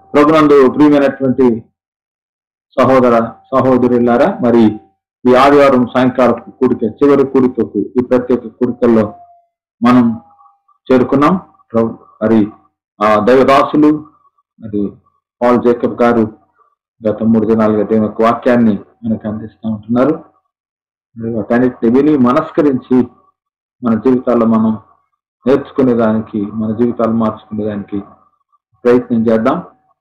ప్రభునందు ప్రియమైనటువంటి సహోదర సహోదరులారా, మరి ఈ ఆదివారం సాయంకాలం కూడిక, చివరి కూడికకు, ఈ ప్రత్యేక కూడికల్లో మనం చేరుకున్నాం. మరి ఆ దైవదాసులు మరి పాల్ జేకబ్ గారు గత 3 దినాలుగా దేవుని యొక్క వాక్యాన్ని మనకు అందిస్తూ ఉంటున్నారు. వాటన్నిటిని విని మనస్కరించి మన జీవితాల్లో మనం నేర్చుకునేదానికి, మన జీవితాలు మార్చుకునేదానికి ప్రయత్నం చేద్దాం.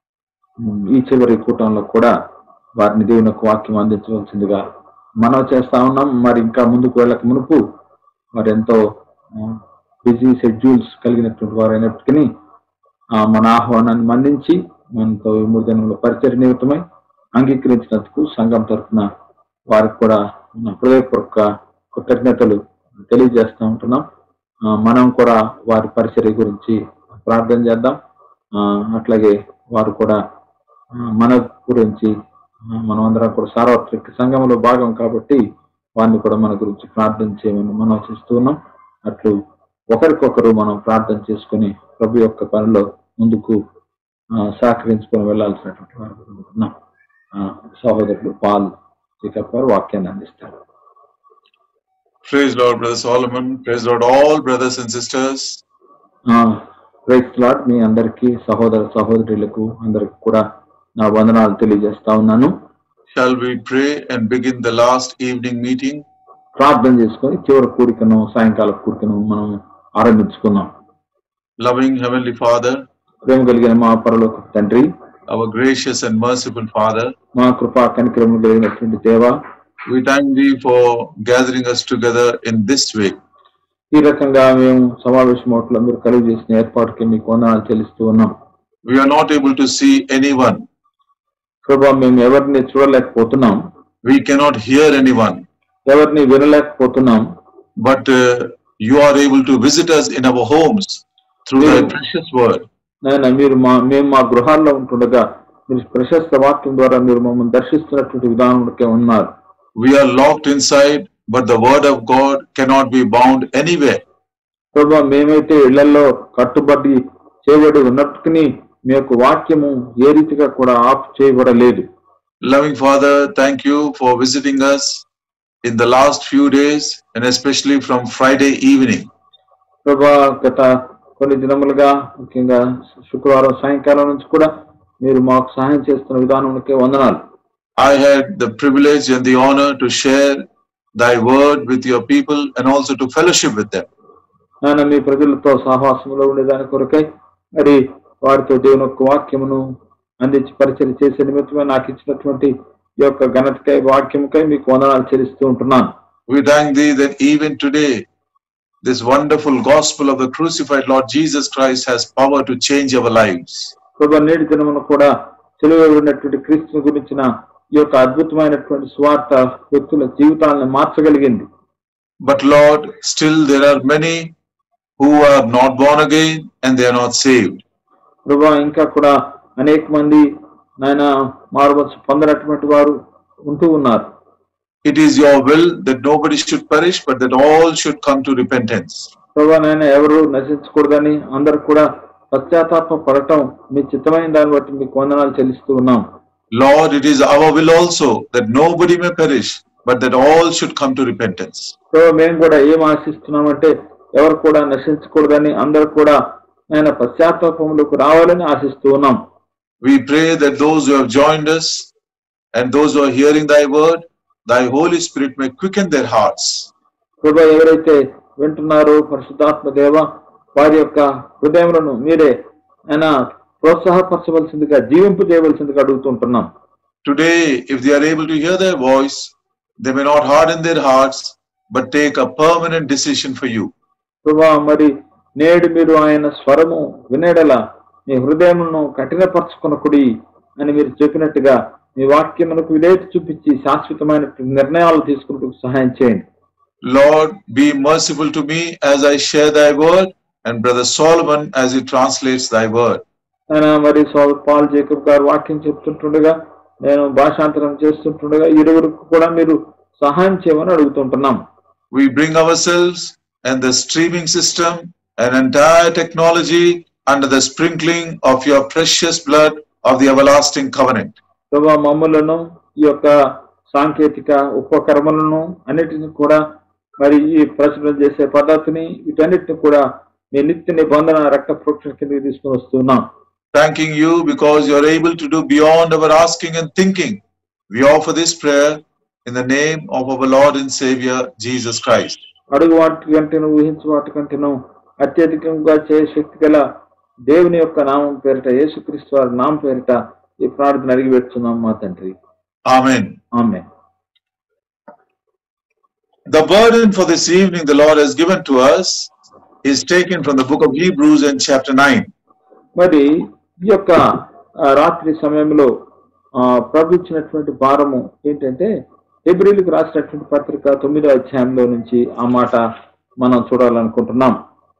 ఈ చివరి కూటంలో కూడా వారిని దేవుని యొక్క వాక్యం అందించవలసిందిగా మనం చేస్తా ఉన్నాం. మరి ఇంకా ముందుకు వెళ్ళక మునుపు వారు ఎంతో బిజీ షెడ్యూల్స్ కలిగినటువంటి వారు అయినప్పటికీ మన ఆహ్వానాన్ని మన్నించి మనతో 3 దినంలో పరిచయ నిమిత్తమై అంగీకరించినందుకు సంఘం తరఫున వారికి కూడా హృదయపూర్వక కృతజ్ఞతలు తెలియజేస్తూ ఉంటున్నాం. మనం కూడా వారి పరిచర్య గురించి ప్రార్థన చేద్దాం. అట్లాగే వారు కూడా మన గురించి, మనం అందరం కూడా సార్వత్రిక సంఘంలో భాగం కాబట్టి వారిని కూడా మన గురించి ప్రార్థన చేయమని మనం ఆశిస్తూ ఉన్నాం. అట్లు ఒకరికొకరు మనం ప్రార్థన చేసుకుని ప్రభు యొక్క పనిలో ముందుకు సహకరించుకొని వెళ్లాల్సినటువంటి వారు ఉన్నాం. సహోదరులు పాల్ జేకబ్ గారు వాక్యాన్ని అందిస్తారు. Praise Lord, Brother Solomon. Praise Lord, all brothers and sisters. Praise lord. మీ అందరికీ, సహోదర సహోదరులకు అందరికి కూడా నా వందనాలు తెలియజేస్తా ఉన్నాను. Shall we pray and begin the last evening meeting? ప్రార్థన చేసుకొని చివరి కూడికను, సాయంకాల కూడికను మనం ఆరంభించుకున్నాం. Loving Heavenly Father, ప్రేమ కలిగిన మా పరలోక తండ్రి, our gracious and merciful Father, మా కృపా కనికరము కలిగినటువంటి దేవా, we thank Thee for gathering us together in this way. ఈ రకంగా మేము సమావేశమవట్లో మీరు కలుగు చేసిన ఏర్పాటుకి మీకు వందనాలు చెల్లిస్తూ ఉన్నాం. We are not able to see anyone. ప్రభా, మేము ఎవరిని చూడలేకపోతున్నాం. We cannot hear anyone. ఎవరిని వినలేకపోతున్నాం. But you are able to visit us in our homes through Thy precious word. నాయన, మేము మా గృహాల్లో ఉంటుండగా మీరు ప్రశస్త వాక్యం ద్వారా మీరు మమ్మల్ని దర్శిస్తున్నటువంటి విధానంలోకే ఉన్నారు. We are locked inside, but the word of God cannot be bound anywhere. ప్రభా, మేమైతే ఇళ్లలో కట్టుబడి చేయబడి ఉన్నప్పటికీ మీ యొక్క వాక్యము ఏ రీతిగా కూడా ఆఫ్ చేయబడలేదు. Loving Father, thank you for visiting us in the last few days and especially from Friday evening. ప్రభా, గత కొన్ని దినములుగా, ముఖ్యంగా శుక్రవారం సాయంకాలం నుంచి కూడా మీరు మాకు సహాయం చేస్తున్న విధానానికి వందనాలు. I had the privilege and the honor to share Thy word with your people and also to fellowship with them. నాయన, మీ ప్రజలతో సహవాసంలో ఉండేదాని కొరకై మరి వారితో దేవుని యొక్క వాక్యమును అందించి పరిచయం చేసే నిమిత్తమే నాకు ఇచ్చినటువంటి ఈ యొక్క ఘనతకై, వాక్యముకై మీకు వందనాలు చెల్లిస్తూ ఉంటున్నాను. We thank Thee that even today this wonderful gospel of the crucified Lord Jesus Christ has power to change our lives. ప్రభు, నేటి దినమున కూడా సిలువబడినటువంటి క్రీస్తుని గురించిన ఈ యొక్క అద్భుతమైనటువంటి సువార్త వ్యక్తుల జీవితాలను మార్చగలిగింది. But Lord, still there are many who are not born again and they are not saved. ప్రభు, ఇంకా కూడా అనేక మంది నాయన మారుమనసు పొందనటువంటి వారు ఉంటూ ఉన్నారు. It is your will that nobody should perish, but that all should come to repentance. ప్రభు, నాయన ఎవరు నశించకూడదని అందరూ కూడా పశ్చాత్తాప పడటం మీ చిత్తమైన దాన్ని బట్టి మీకు వందనాలు చెల్లిస్తూ ఉన్నాం. Lord, it is our will also that nobody may perish, but that all should come to repentance. ప్రభు, మేము కూడా ఏం ఆశిస్తున్నామంటే ఎవరు కూడా నశించకూడదని, అందరూ కూడా ఆయన పశ్చాత్తాపంలోకి రావాలని ఆశిస్తూ ఉన్నాం. We pray that those who have joined us and those who are hearing Thy word, Thy Holy Spirit may quicken their hearts. ప్రభు, ఎవరైతే వింటున్నారో పరిశుద్ధాత్మ దేవ, వారి యొక్క హృదయములను మీరే ఆయన ప్రోత్సాహపరచవలసిందిగా, జీవింపు చేయవలసిందిగా అడుగుతుంటున్నాం. Today, if they are able to hear Thy voice, they may not harden their hearts, but take a permanent decision for You. ప్రభు, మరి నేడు మీరు ఆయన స్వరము వినేడలా మీ హృదయమును కఠినపరచుకొనకుడి అని మీరు చెప్పినట్టుగా మీ వాక్యమునకు విధేయత చూపించి శాశ్వతమైన నిర్ణయాలు తీసుకున్నట్టుకు సహాయం చేయండి. Lord, be merciful to me as I share Thy word and Brother Solomon as he translates Thy word. మరి పాల్ జేకబ్ గారు వాక్యం చెప్తుంటుండగా, నేను భాషాంతరం చేస్తుంటుండగా ఇరువురికి కూడా మీరు సహాయం చేయమని అడుగుతుంటున్నాం. We bring ourselves and the streaming system and entire technology under the sprinkling of Your precious blood of the everlasting covenant. ప్రభువా మమ్ములను ఈ యొక్క సాంకేతిక ఉపకర్మలను అన్నిటిని కూడా మరి ఈ ప్రచురణ చేసే పద్ధతిని వీటన్నిటిని కూడా మీ నిత్య నిబంధన రక్త ప్రోక్షణ కిందకి తీసుకుని వస్తున్నాం. Thanking you because you are able to do beyond our asking and thinking. We offer this prayer in the name of our Lord and Savior Jesus Christ. అడుగు వాటి కంటేను ఊహించు వాటి కంటేను అత్యధికంగా చేయ శక్తి గల దేవుని యొక్క నామం పేరిట యేసుక్రీస్తు వారి నామం పేరిట ఈ ప్రార్థన అడిగి పెడుతున్నాం మా తండ్రి. Amen. Amen. The burden for this evening the Lord has given to us is taken from the book of Hebrews in chapter 9. మరి ఈ యొక్క రాత్రి సమయంలో ప్రభు ఇచ్చినటువంటి భారము ఏంటంటే హెబ్రీయులకు రాసినటువంటి పత్రిక 9వ అధ్యాయంలో నుంచి ఆ మాట మనం చూడాలనుకుంటున్నాం.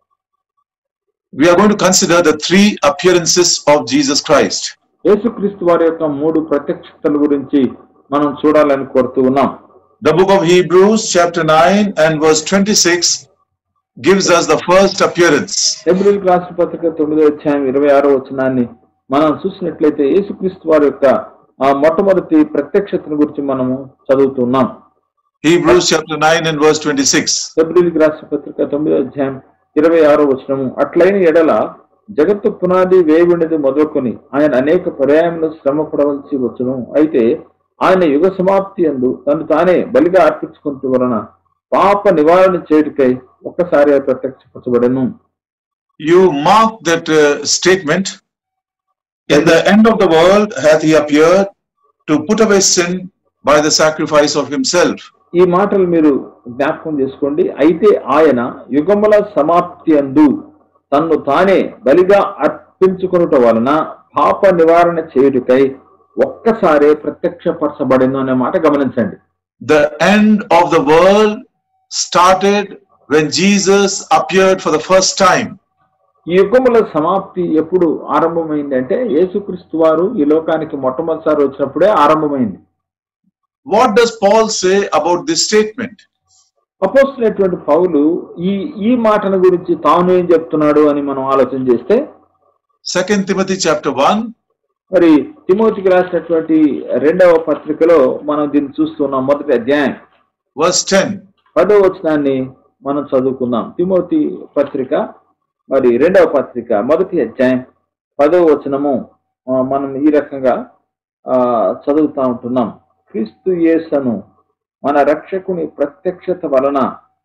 We are going to consider the three appearances of Jesus Christ. యేసుక్రీస్తు వారి యొక్క 3 ప్రత్యక్షతల గురించి మనం చూడాలని కోరుతూ ఉన్నాం. The book of Hebrews chapter 9 and verse 26 gives us the first appearance. హెబ్రీయులకు రాసిన పత్రిక 9వ అధ్యాయం 26వ వచనాన్ని మనం చూసినట్లయితే యేసుక్రీస్తు వారి యొక్క మొట్టమొదటి ప్రత్యక్షతను గురించి మనము చదువుతున్నాం. Hebrews chapter 9 and verse 26. హెబ్రీయులకు రాసిన పత్రిక 9వ అధ్యాయం 26వ వచనము, అట్లైన ఎడల జగత్తు పునాది వేయుండేది మొదలుకొని ఆయన అనేక పర్యాయములు శ్రమ పడవలసి వచ్చును. అయితే ఆయన యుగ సమాప్తి యందు తను తానే బలిగా అర్పించుకుంటూ వలన పాప నివారణ చేయుటకై ఒక్కసారి ప్రత్యక్షపరచబడెను. You mark that statement. In the end of the world hath he appeared to put away sin by the sacrifice of himself. ఈ మాటలు మీరు జ్ఞాపకం చేసుకోండి. అయితే ఆయన యుగముల సమాప్తి యందు తన్ను తానే బలిగా అర్పించుకొనుట వలన పాప నివారణ చేయుటకై ఒక్కసారే ప్రత్యక్షపరచబడెను అనే మాట గమనించండి. The end of the world started when Jesus appeared for the first time. ఈ యుగముల సమాప్తి ఎప్పుడు ఆరంభమైంది అంటే యేసుక్రీస్తు వారు ఈ లోకానికి మొట్టమొదటిసారి వచ్చినప్పుడే ఆరంభమైంది. What does Paul say about this statement? అపోస్తలుడైనటువంటి పౌలు ఈ మాటను గురించి తాను ఏం చెప్తున్నాడు అని మనం ఆలోచన చేస్తే 2 Timothy chapter 1 మరి తిమోతికి రాసినటువంటి 2వ పత్రికలో మనం దీన్ని చూస్తున్నాం. 1వ అధ్యాయం verse 10. 10వ వచనాన్ని మనం చదువుకుందాం. తిమోతి పత్రిక మరి 2వ పత్రిక 1వ అధ్యాయం 10వ వచనము మనం ఈ రకంగా చదువుతా ఉంటున్నాం. క్రీస్తు యేసును మన రక్షకుని ప్రత్యక్షత వలన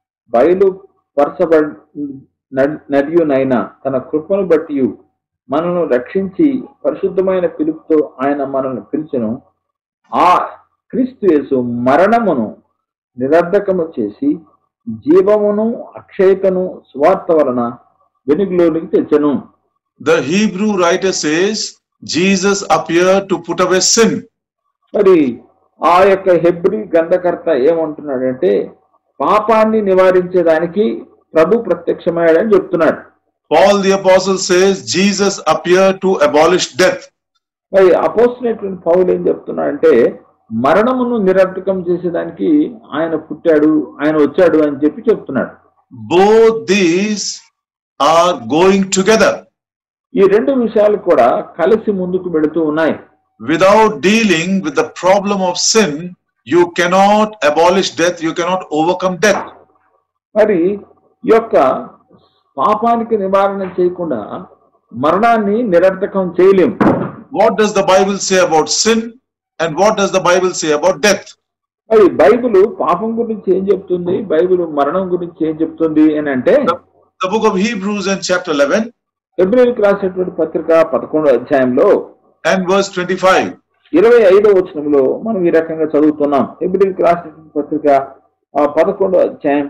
బయలుపరచబడినదియునైన తన కృపను బట్టి మనను రక్షించి పరిశుద్ధమైన పిలుపుతో ఆయన మనల్ని పిలిచెను. ఆ క్రీస్తు యేసు మరణమును నిరర్ధకము చేసి జీవమును అక్షయతను సువార్త వలన వెనుకలోనికి తెచ్చెను. The Hebrew writer says Jesus appeared to put away sin. మరి ఆ యొక్క హెబ్రీ గ్రంథకర్త ఏమంటున్నాడంటే పాపాన్ని నివారించేదానికి ప్రభు ప్రత్యక్షమయ్యాడని చెప్తున్నాడు. Paul the apostle says Jesus appeared to abolish death. మరి అపోస్తలుడైన పౌలు ఏం చెప్తున్నాడంటే మరణమును నిరర్థకం చేసేదానికి ఆయన పుట్టాడు, ఆయన వచ్చాడు అని చెప్తున్నాడు. Both these are going together. ఈ 2 విషయాలు కూడా కలిసి ముందుకు వెళుతూ ఉన్నాయి. Without dealing with the problem of sin, you cannot abolish death, you cannot overcome death. మరి ఈ యొక్క పాపానికి నివారణ చేయకుండా మరణాన్ని నిరర్థకం చేయలేం. What does the Bible say about sin and what does the Bible say about death? మరి బైబిల్ పాపం గురించి ఏం చెప్తుంది, బైబిల్ మరణం గురించి ఏం చెప్తుంది అని అంటే The book of Hebrews in chapter 11 హెబ్రీయులకు రాసినటువంటి పత్రిక 11వ అధ్యాయంలో and verse 25. 25వ వచనంలో మనం ఈ రకంగా చదువుతున్నాం. హెబ్రీయులకు రాసినటువంటి పత్రిక 11వ అధ్యాయం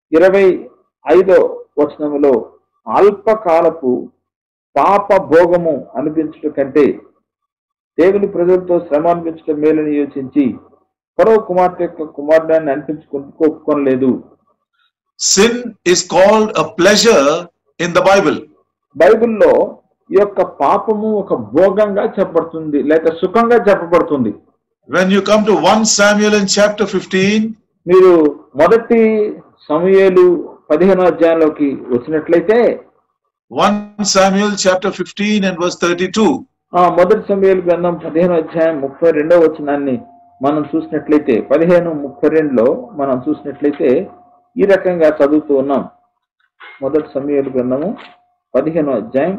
25వ వచనంలో అల్పకాలపు పాప భోగము అనిపించడం కంటే దేవుని ప్రజలతో శ్రమ అనిపించడం మేలని యోచించి ఫరో కుమార్తె యొక్క కుమారుడాన్ని అనిపించుకోలేదు. Sin is called a pleasure in the Bible. బైబిల్లో ఈ యొక్క పాపము ఒక భోగంగా చెప్పబడుతుంది లేక సుఖంగా చెప్పబడుతుంది. When you come to 1 Samuel in chapter 15, మీరు 1 సమూయేలు 15వ అధ్యాయంలోకి వచ్చినట్లయితే 1 Samuel chapter 15 and verse 32. మొదటి సమూయేలు గ్రంథం 15వ అధ్యాయం 32వ వచనాన్ని మనం చూసినట్లయితే 15:32లో మనం చూసినట్లయితే ఈ రకంగా చదువుతూ ఉన్నాం. మొదటి సమూయేలు గ్రంథము 15వ అధ్యాయం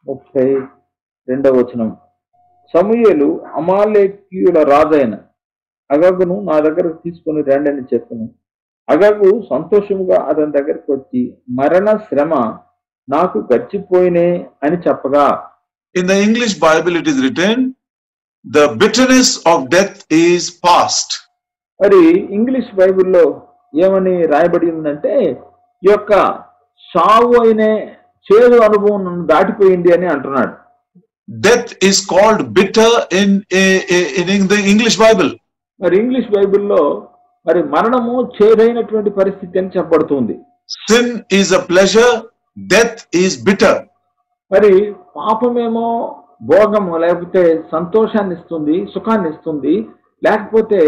32వ వచనం. సమూయేలు అమాలేకీయుల రాజైన అగగును నా దగ్గరకు తీసుకుని రండి అని చెప్పాను. అగగు సంతోషముగా అతని దగ్గరికి వచ్చి మరణ శ్రమ నాకు గడిచిపోయినే అని చెప్పగా. In the English Bible it is written, the bitterness of death is past. మరి ఇంగ్లీష్ బైబిల్లో ఏమని రాయబడి ఉందంటే ఈ యొక్క సావు అయినే చేదు అనుభవం నన్ను దాటిపోయింది అని అంటున్నాడు. Death is called bitter in the English Bible. మరి ఇంగ్లీష్ బైబిల్లో మరి మరణము చేదైనటువంటి పరిస్థితి అని చెప్పబడుతుంది. Sin is a pleasure, death is bitter. మరి పాపమేమో భోగము లేకపోతే సంతోషాన్ని ఇస్తుంది, సుఖాన్ని ఇస్తుంది, లేకపోతే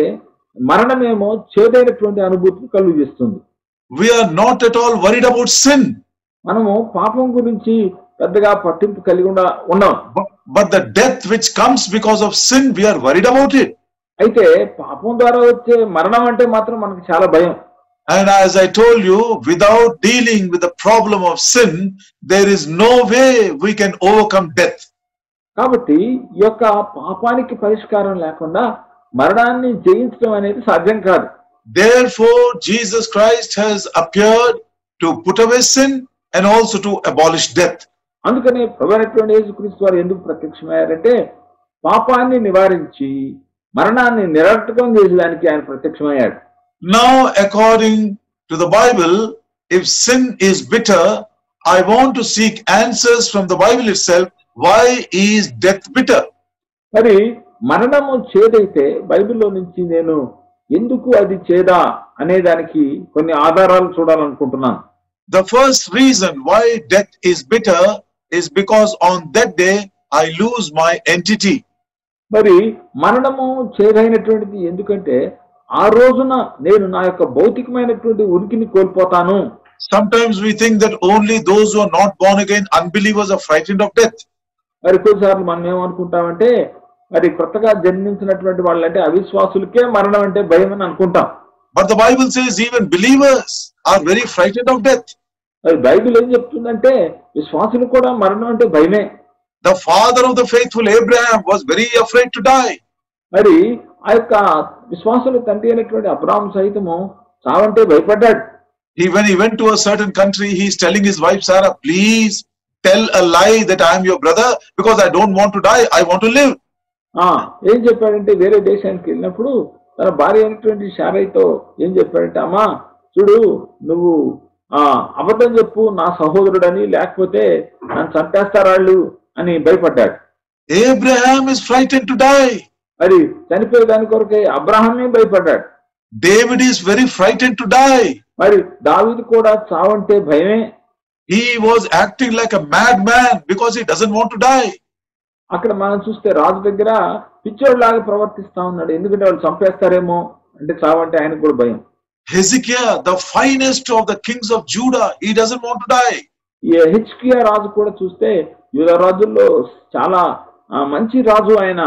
మరణమేమో చేదైనటువంటి అనుభూతిని కలుగజేస్తుంది. We are not at all worried about sin. మనము పాపం గురించి పెద్దగా పట్టింపు కలిగి ఉండం. But the death which comes because of sin, we are worried about it. అయితే పాపం ద్వారా వచ్చే మరణం అంటే మాత్రం మనకు చాలా భయం. And as I told you, without dealing with the problem of sin, there is no way we can overcome death. కాబట్టి ఈ యొక్క పాపానికి పరిష్కారం లేకుండా మరణాన్ని జయించడం అనేది సాధ్యం కాదు. Therefore, Jesus Christ has appeared to put away sin and also to abolish death. అందుకనే ప్రభువైనటువంటి యేసుక్రీస్తు వారు ఎందుకు ప్రత్యక్షమయ్యారంటే పాపాన్ని నివారించి మరణాన్ని నిరర్థకం చేసేదానికి ఆయన ప్రత్యక్షమయ్యాడు. Now, according to the Bible, if sin is bitter, I want to seek answers from the Bible itself. Why is death bitter? మరి మరణము చేదైతే బైబిల్లో నుంచి నేను ఎందుకు అది చేదా అనే దానికి కొన్ని ఆధారాలు చూడాలనుకుంటున్నాను. The first reason why death is bitter is because on that day I lose my entity. మరి మరణము చేదైనటువంటిది ఎందుకంటే ఆ రోజున నేను నా యొక్క భౌతికమైనటువంటి ఉనికిని కోల్పోతాను. Sometimes we think that only those who are not born again, unbelievers, are frightened of death. మరి కొన్నిసార్లు మనం ఏమనుకుంటామంటే మరి కొత్తగా జన్మించినటువంటి వాళ్ళంటే అవిశ్వాసులకే మరణం అంటే భయం అని అనుకుంటాం. But the Bible says even believers are very frightened of death. మరి బైబిల్ ఏం చెప్తుందంటే విశ్వాసులు కూడా మరణం అంటే భయమే. The father of the faithful Abraham was very afraid to die. మరి ఆ యొక్క విశ్వాసుల తండ్రి అయినటువంటి అబ్రాహాం సైతము చావంటే భయపడ్డాడు. When he went to a certain country, he is telling his wife Sarah, please tell a lie that I am your brother because I don't want to die, I want to live. ఏం చెప్పాడంటే వేరే దేశానికి వెళ్ళినప్పుడు తన భార్య అయినటువంటి శారైతో ఏం చెప్పాడంటే అమ్మా చూడు నువ్వు అబద్ధం చెప్పు నా సహోదరుడని లేకపోతే నన్ను చంపేస్తారాళ్ళు అని భయపడ్డాడు. Abraham is frightened to die. మరి చనిపోయేదాని కొరకే అబ్రహామే భయపడ్డాడు. David is very frightened to die. మరి దావీదు కూడా చావంటే భయమే. He was acting like a madman because he doesn't want to die. అక్కడ మనం చూస్తే రాజు దగ్గర పిచ్చోడ్లాగా ప్రవర్తిస్తా ఉన్నాడు. ఎందుకంటే వాళ్ళు చంపేస్తారేమో అంటే చావంటే ఆయనకు కూడా భయం. Hezekiah, the finest of the kings of Judah, he doesn't want to die. ఈ హిజ్కియా రాజు కూడా చూస్తే యూదా రాజుల్లో చాలా మంచి రాజు ఆయన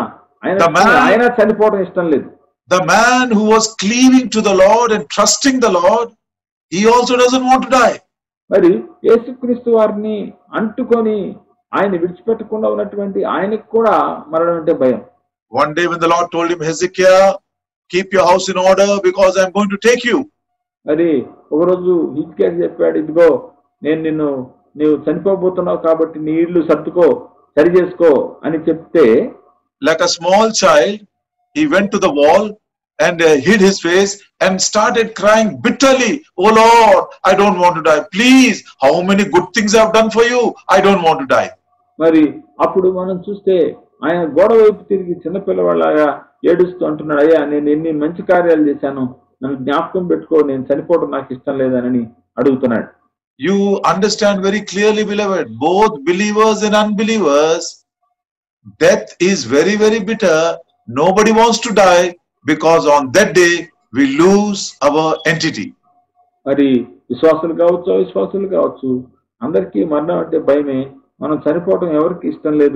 చనిపోవడం ఇష్టం లేదు. The man who was cleaving to the Lord and trusting the Lord, he also doesn't want to die. మరి యేసుక్రీస్తు వారిని అంటుకొని ఆయన విడిచిపెట్టకుండా ఉన్నటువంటి ఆయనకు కూడా మరణం అంటే భయం. One day when the Lord told him, Hezekiah, keep your house in order because I am going to take you. మరి ఒకరోజు హిజ్కియా చెప్పాడు, ఇదిగో నేను నీవు చనిపోబోతున్నావు కాబట్టి నీ ఇల్లు సర్దుకో సరి చేసుకో అని చెప్తే like a small child he went to the wall and hid his face and started crying bitterly, oh Lord, I don't want to die, please, how many good things I have done for you, I don't want to die. మరి అప్పుడు మనం చూస్తే ఆయన గోడ వైపు తిరిగి చిన్నపిల్లవాళ్ళగా ఏడుస్తూ అంటున్నాడు, అయ్యా నేను ఎన్ని మంచి కార్యాలు చేశాను, నన్ను జ్ఞాపకం పెట్టుకో, నేను చనిపోవడం నాకు ఇష్టం లేదని అడుగుతున్నాడు. You understand very clearly, beloved, both believers and unbelievers, death is very, very bitter. Nobody wants to die because on that day we lose our entity. మరి విశ్వాసులు కావచ్చు అవిశ్వాసులు కావచ్చు అందరికీ మరణం అంటే భయమే. మనం చనిపోవటం ఎవరికి ఇష్టం లేదు.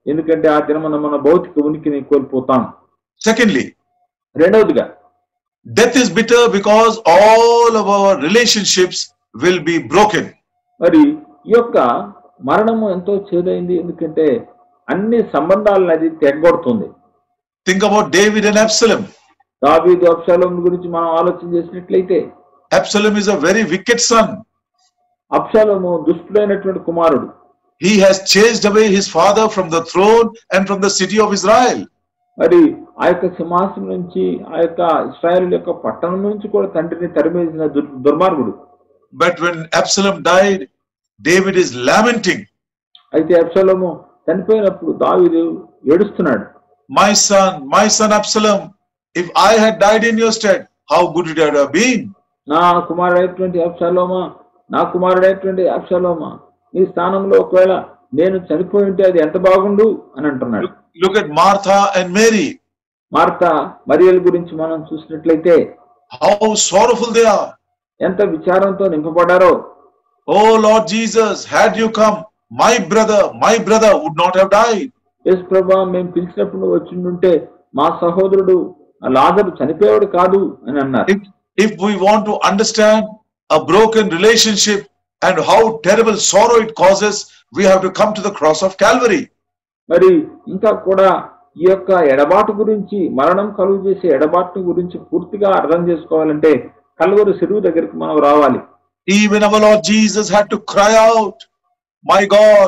ఎందుకంటే ఆ దినమున మన భౌతిక ఉనికిని కోల్పోతాం. Secondly, రెండవదిగా death is bitter because all of our relationships will be broken. మరి ఈ యొక్క మరణము ఎంతో చేదైంది, ఎందుకంటే అన్ని సంబంధాలను అది తెగొడుతుంది. Think about David and Absalom. దావీదు అబ్షాలోము గురించి మనం ఆలోచన చేసినట్లయితే, Absalom is a very wicked son. అబ్షాలోము దుష్టుడైనటువంటి కుమారుడు. He has chased away his father from the throne and from the city of Israel. మరి ఆ యొక్క సింహాసనం నుంచి, ఆ యొక్క ఇశ్రాయేలు యొక్క పట్టణం నుంచి కూడా తండ్రిని తరిమేసిన దుర్మార్గుడు. But when Absalom died, David is lamenting. అయితే అబ్షాలోము చనిపోయినప్పుడు దావీదు ఏడుస్తున్నాడు. My son Absalom, if I had died in your stead, how good it would have been. నా కుమారుడైనటువంటి అబ్షాలోమా, నా కుమారుడైనటువంటి అబ్షాలోమా, నీ స్థానంలో ఒకవేళ నేను చనిపోయి ఉంటే అది ఎంత బాగుండు అని అంటున్నాడు. Look at Martha and Mary. Martha మరియల గురించి మనం చూసినట్లయితే How sorrowful they are. ఎంత విచారంతో నింపబడ్డారో. Oh Lord Jesus, had you come, my brother would not have died. యేసు ప్రభువా, మేము పిలిచినప్పుడు నువ్వు వచ్చిండుంటే మా సహోదరుడు లాజరు చనిపోయాడు కాదు అని అన్నారు. If we want to understand a broken relationship and how terrible sorrow it causes, we have to come to the cross of Calvary. మరి ఇంకా కూడా ఈ యొక్క ఎడబాటు గురించి, మరణం కలుగు చేసే ఎడబాటు గురించి పూర్తిగా అర్థం చేసుకోవాలంటే కల్వరి శిలువ దగ్గరికి మనం రావాలి. Even our Lord Jesus had to cry out, my God,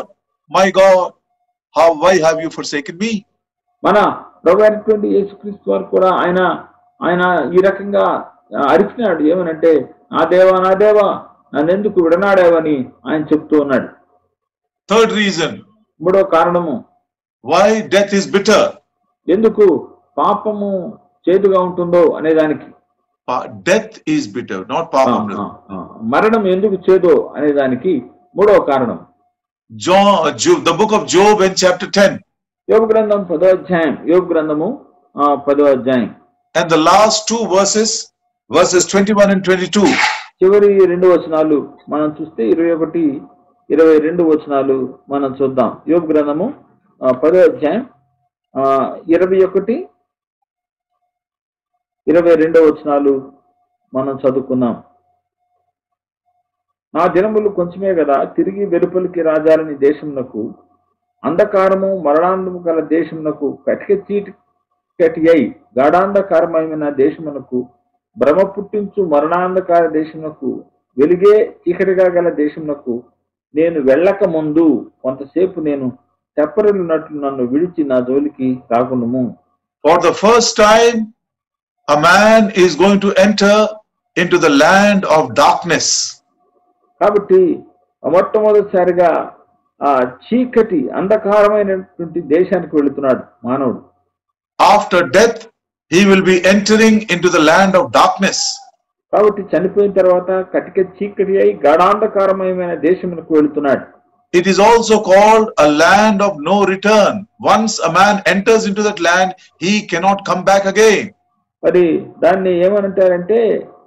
why have you forsaken me? మన ప్రభు అయినటువంటి యేసుక్రీస్తు వారు కూడా ఆయన ఈ రకంగా అరిచినాడు. ఏమనంటే, నా దేవా నన్నెందుకు విడనాడావని ఆయన చెప్తూ ఉన్నాడు. Third reason, మూడో కారణము, why death is bitter. ఎందుకు పాపము చేదుగా ఉంటుందో అనేదానికి. Death is bitter, not papam. మరణం ఎందుకు చేదో అనేదానికి మూడో కారణం. The book of Job in chapter 10. యోబు గ్రంథం 10వ అధ్యాయం. యోబు గ్రంథము 10వ అధ్యాయం. And the last two verses 21 and 22. చివరి 2 వచనాలు మనం చూస్తే 21, 22 వచనాలు మనం చూద్దాం. యోబు గ్రంథము 10వ అధ్యాయం 21, 22 వచనాలు మనం చదువుకుందాం. నా దినములు కొంచెమే కదా, తిరిగి వెలుపలికి రాజాలని దేశమునకు, అంధకారము మరణాంధము గల దేశమునకు, కటిక చీకటి అయి గాఢాంధకారమైన దేశమునకు, భ్రమ పుట్టించు మరణాంధకార దేశమునకు, వెలుగే చీకటిగా గల దేశమునకు నేను వెళ్ళక ముందు కొంతసేపు నేను తెప్పరిల్లునట్లు నన్ను విడిచి నా జోలికి రాకుండుము. For the first time a man is going to enter into the land of darkness. కాబట్టి మొట్టమొదటిసారిగా ఆ చీకటి అంధకారమైనటువంటి దేశానికి వెళుతున్నాడు మానవుడు. After death he will be entering into the land of darkness. కాబట్టి చనిపోయిన తర్వాత కటిక చీకటి అయి గాఢాంధకారమైన దేశమునకు వెళుతున్నాడు. It is also called a land of no return. Once a man enters into that land, he cannot come back again. మరి దాన్ని ఏమనంటారంటే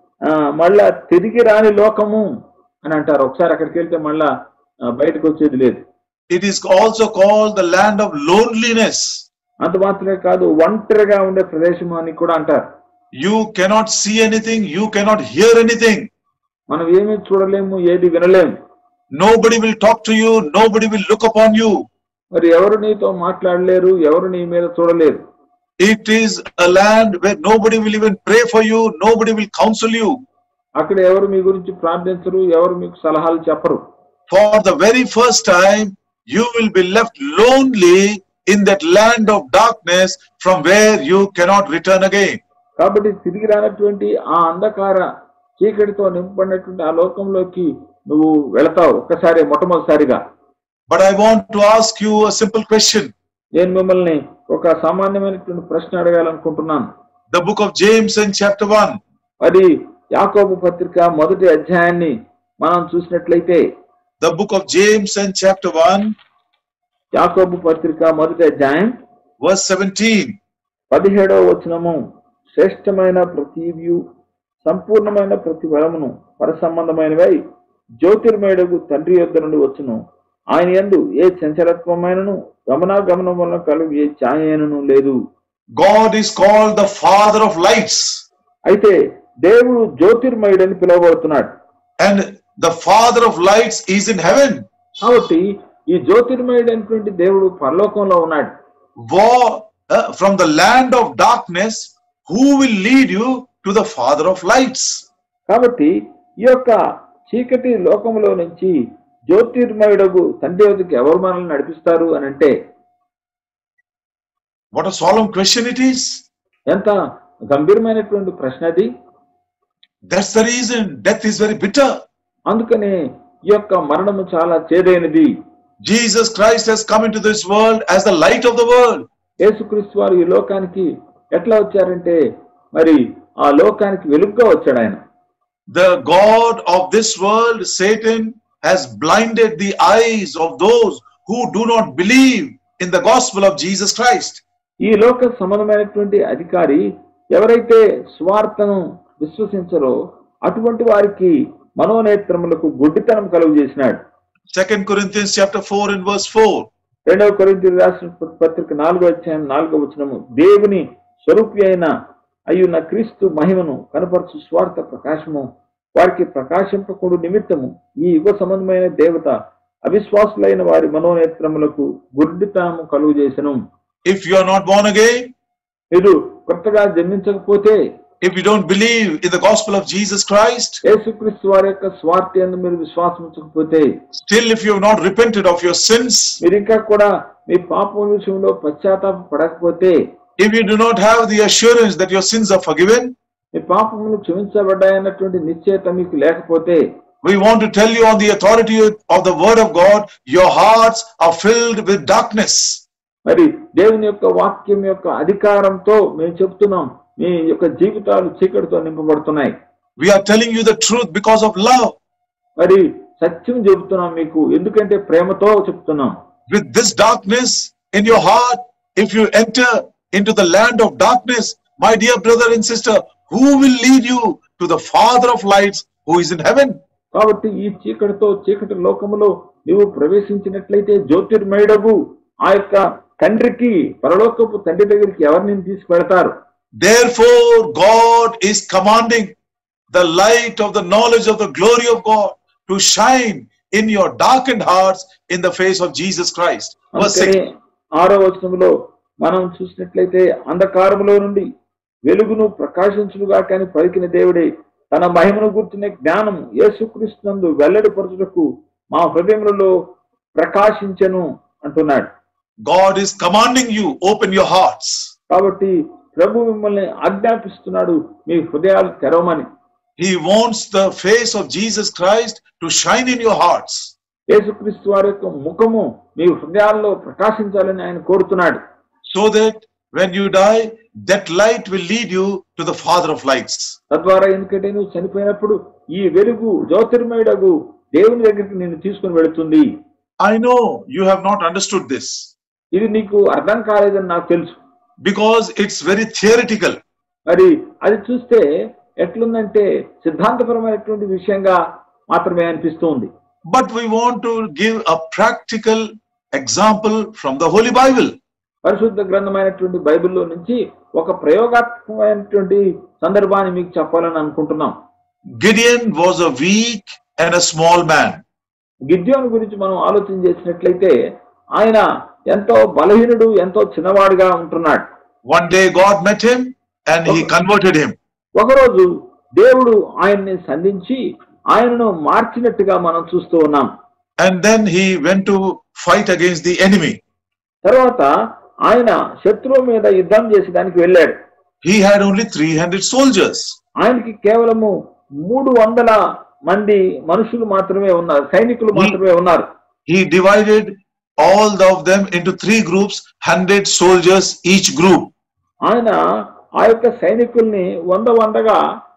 మళ్ళా తిరిగి రాని లోకము అని అంటారు. ఒకసారి అక్కడికి వెళ్తే మళ్ళా బయటకు వచ్చేది లేదు. It is also called the land of loneliness. అంత మాత్రమే కాదు, ఒంటరిగా ఉండే ప్రదేశం అని కూడా అంటారు. You cannot see anything, you cannot hear anything. మనం ఏమీ చూడలేము, ఏది వినలేము. Nobody will talk to you, nobody will look upon you. మరి ఎవరు నీతో మాట్లాడలేరు, ఎవరు నీ మీద చూడలేరు. It is a land where nobody will even pray for you, nobody will counsel you. అక్కడ ఎవరు మీ గురించి ప్రార్థించరు, ఎవరు మీకు సలహాలు చెప్పరు. For the very first time you will be left lonely in that land of darkness from where you cannot return again. కాబట్టి తిరిగి రానటువంటి ఆ అంధకార చీకటితో నింపబడినటువంటి ఆ లోకంలోకి నువ్వు వెళతావు ఒక్కసారి, మొట్టమొదటిసారిగా. But I want to ask you a simple question. నేను మిమ్మల్ని ఒక సామాన్యమైనటువంటి ప్రశ్న అడగాలనుకుంటున్నాను. The book of James in chapter 1. అది యాకోబు పత్రిక 1వ అధ్యాయాన్ని మనం చూసినట్లయితే, The book of James in chapter 1. యాకోబు పత్రిక 1వ అధ్యాయం verse 17. 17వ వచనము, శ్రేష్టమైన ప్రతివ్యు సంపూర్ణమైన ప్రతి వరమును పరసంబంధమైనవై జ్యోతిర్మయుడగు తండ్రి యొద్ద నుండి వచ్చును. ఆయన యందు ఏ చంచలత్వమైనను గమనాగమనం వలన కలుగు ఏ ఛాయను లేదు. God is called the Father of lights. అయితే దేవుడు జ్యోతిర్మయుడని పిలువబడుతున్నాడు. And the Father of lights is in heaven. కాబట్టి ఈ జ్యోతిర్మయుడైనటువంటి దేవుడు పరలోకంలో ఉన్నాడు. From the land of darkness, who will lead you to the Father of lights? కాబట్టి ఈ యొక్క చీకటి లోకంలో నుంచి జ్యోతిర్మయుడగు తండ్రి వద్దకు ఎవరు మనల్ని నడిపిస్తారు అని అంటే, what a solemn question it is. ఎంత గంభీరమైనటువంటి ప్రశ్న అది. That's the reason death is very bitter. అందుకనే ఈ యొక్క మరణము చాలా చేదైనది. Jesus Christ has come into this world as the light of the world. యేసుక్రీస్తు వారు ఈ లోకానికి ఎట్లా వచ్చారంటే మరి ఆ లోకానికి వెలుగుగా వచ్చాడు ఆయన. The God of this world, Satan, has blinded the eyes of those who do not believe in the gospel of Jesus Christ. ఈ లోక సంబంధమైనటువంటి అధికారి ఎవరైతే స్వార్థను విశ్వసించరో అటువంటి వారికి మనోనేత్రములకు గుడ్డితనం కలుగు చేసినాడు. 2 Corinthians chapter 4 and verse 4. 2వ కొరింథీయులకు రాసిన పత్రిక 4వ అధ్యాయం 4వ వచనము, దేవుని స్వరూపి అయిన అయ్యున్న క్రీస్తు మహిమను కనపరచు స్వార్థ ప్రకాశము వారికి ప్రకాశింపకుడు నిమిత్తము ఈ యుగ సంబంధమైన దేవత అవిశ్వాసులైన వారి మనోనేత్రములకు గుడ్డితనము కలుగు చేసెను. If you are not born again, మీరు కొత్తగా జన్మించకపోతే, if you don't believe in the gospel of Jesus Christ, యేసుక్రీస్తు వారి యొక్క స్వార్థ యందు మీరు విశ్వాసం ఉంచకపోతే, still if you have not repented of your sins, మీరు ఇంకా కూడా మీ పాపం విషయంలో పశ్చాత్తాప పడకపోతే, if you do not have the assurance that your sins are forgiven, మీ పాపములు క్షమించబడ్డాయన్నటువంటి నిశ్చయత మీకు లేకపోతే, we want to tell you on the authority of the word of God, your hearts are filled with darkness. మరి దేవుని యొక్క వాక్యం యొక్క అధికారంతో మేము చెప్తున్నాం, మీ యొక్క జీవితాలు చీకటితో నింపబడుతున్నాయి. We are telling you the truth because of love. మరి సత్యం చెబుతున్నాం మీకు, ఎందుకంటే ప్రేమతో చెప్తున్నాం. With this darkness in your heart, if you enter into the land of darkness, my dear brother and sister, who will lead you to the Father of lights who is in heaven? కాబట్టి ఈ చీకటి లోకములో నీవు ప్రవేశించినట్లయితే జ్యోతిర్మయుడగు ఆ యొక్క తండ్రికి, పరలోకపు తండ్రి దగ్గరికి ఎవరిని తీసుకువెళతారు? Therefore God is commanding the light of the knowledge of the glory of God to shine in your darkened hearts in the face of Jesus Christ. Verse 6. 6వ వచనంలో మనం చూసినట్లయితే, అంధకారములో నుండి వెలుగును ప్రకాశించునుగా కానీ పలికిన దేవుడే తన మహిమను గుర్చిన జ్ఞానం యేసుక్రీస్తునందు వెల్లడిపరచుటకు మా హృదయములలో ప్రకాశించెను అంటున్నాడు. God is commanding you, open your hearts. కాబట్టి ప్రభు మిమ్మల్ని ఆజ్ఞాపిస్తున్నాడు, మీ హృదయాలు తెరవమని. He wants the face of Jesus Christ to shine in your hearts. యేసుక్రీస్తు వారి యొక్క ముఖము మీ హృదయాల్లో ప్రకాశించాలని ఆయన కోరుతున్నాడు. So that when you die, that light will lead you to the Father of lights. తద్వారా ఎందుకంటే నువ్వు చనిపోయినప్పుడు ఈ వెలుగు జ్యోతిర్మయుడగు దేవుని దగ్గరికి నిన్ను తీసుకుని వెళుతుంది. I know you have not understood this. ఇది నీకు అర్థం కాలేదని నాకు తెలుసు. Because it's very theoretical. మరి అది చూస్తే ఎట్లుందంటే సిద్ధాంతపరమైనటువంటి విషయంగా మాత్రమే అనిపిస్తుంది. But we want to give a practical example from the Holy Bible. పరిశుద్ధ గ్రంథమైనటువంటి బైబిల్లో నుంచి ఒక ప్రయోగాత్మకమైనటువంటి సందర్భాన్ని మీకు చెప్పాలని అనుకుంటున్నాం. Gideon was a weak and a small man. గిద్యోను గురించి మనం ఆలోచన చేసినట్లయితే ఆయన ఎంతో బలహీనుడు, ఎంతో చిన్నవాడుగా ఉంటున్నాడు. One day God met him and he converted him. ఒకరోజు దేవుడు ఆయన్ని సంధించి ఆయనను మార్చినట్టుగా మనం చూస్తూ ఉన్నాం. And then he went to fight against the enemy. తర్వాత ఆయన శత్రువు మీద యుద్ధం చేసేదానికి వెళ్ళాడు. He had only 300 soldiers. ఆయనకి కేవలము 300 మంది మనుషులు మాత్రమే ఉన్నారు, సైనికులు మాత్రమే ఉన్నారు. He divided all of them into 3 groups, 100 soldiers each group. ఆయన ఆ యొక్క సైనికుల్ని 100గా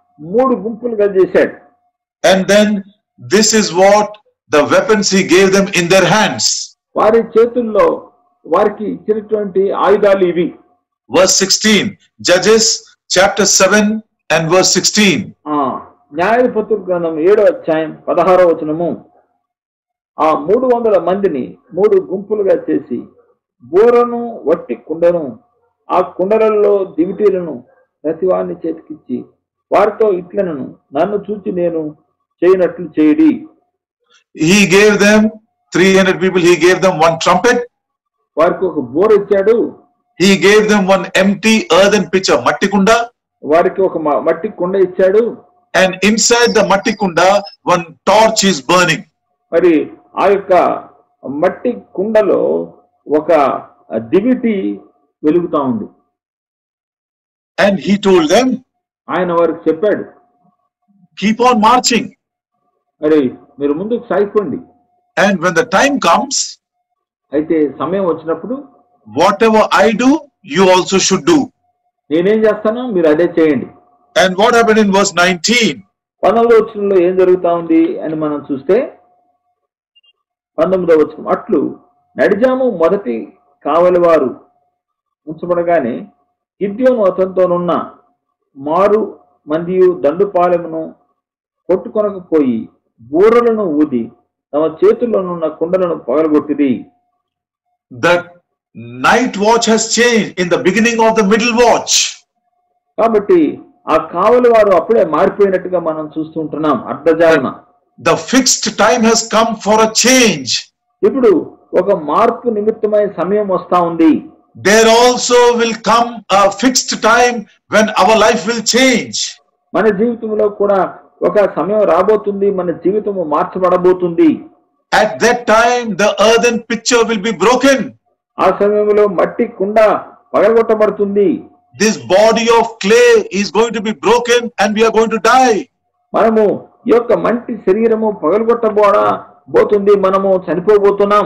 3 గుంపులుగా చేశాడు. And then this is what the weapons he gave them in their hands. వారి చేతుల్లో వారికి ఇచ్చినటువంటి ఆయుధాలు ఇవి. Verse 16, Judges chapter 7 and verse 16. న్యాయాధిపతుల గ్రంథం 7వ అధ్యాయం 16వ వచనము. ఆ 300 మందిని 3 గుంపులుగా చేసి బూరను వట్టి కుండను ఆ కుండలలో దివిటీలను ప్రతివాని చేతికిచ్చి వారితో ఇట్లనను నన్ను చూచి నేను చేయనట్లు చేయడి. He gave them 300 people. He gave them one trumpet. వారికి ఒక బూర ఇచ్చాడు. He gave them one empty earthen pitcher, matti kunda. వారికి ఒక మట్టి కుండ ఇచ్చాడు. And inside the matti kunda, one torch is burning. మరి ఆ యొక్క మట్టి కుండలో ఒక దివిటి వెలుగుతా ఉంది. And he told them, ఆయన వారికి చెప్పాడు, keep on marching. మరి మీరు ముందుకు సాగిపోండి. And when the time comes, అయితే సమయం వచ్చినప్పుడు whatever I do, you also should do. నేనేం చేస్తానో మీరు అదే చేయండి. And what happened in verse 19? 19వ వచనంలో ఏం జరుగుతా ఉంది అని మనం చూస్తే 19వ వచనం, అట్లు నడిజాము మొదటి కావలి వారు ఉంచబడగానే గిద్యోను అతనితోనున్న మారు మందియు దండుపాలెమును కొట్టుకొనకపోయి బూరలను ఊది తమ చేతుల్లోనున్న కుండలను పగలగొట్టిరి. The night watch has changed in the beginning of the middle watch. కాబట్టి ఆ కావలి వారు అప్పుడే మారిపోయినట్టుగా మనం చూస్తుంటున్నాం అర్ధజామున. The fixed time has come for a change. ఇప్పుడు ఒక మార్పు నిమిత్తమైన సమయం వస్తా ఉంది. There also will come a fixed time when our life will change. మన జీవితంలో కూడా ఒక సమయం రాబోతుంది, మన జీవితము మార్చబడబోతుంది. At that time the earthen pitcher will be broken. ఆ సమయంలో మట్టి కుండ పగలగొట్టబడుతుంది. This body of clay is going to be broken and we are going to die. మనము ఈ యొక్క మట్టి శరీరము పగలగొట్టబోతుంది, మనము చనిపోబోతున్నాం.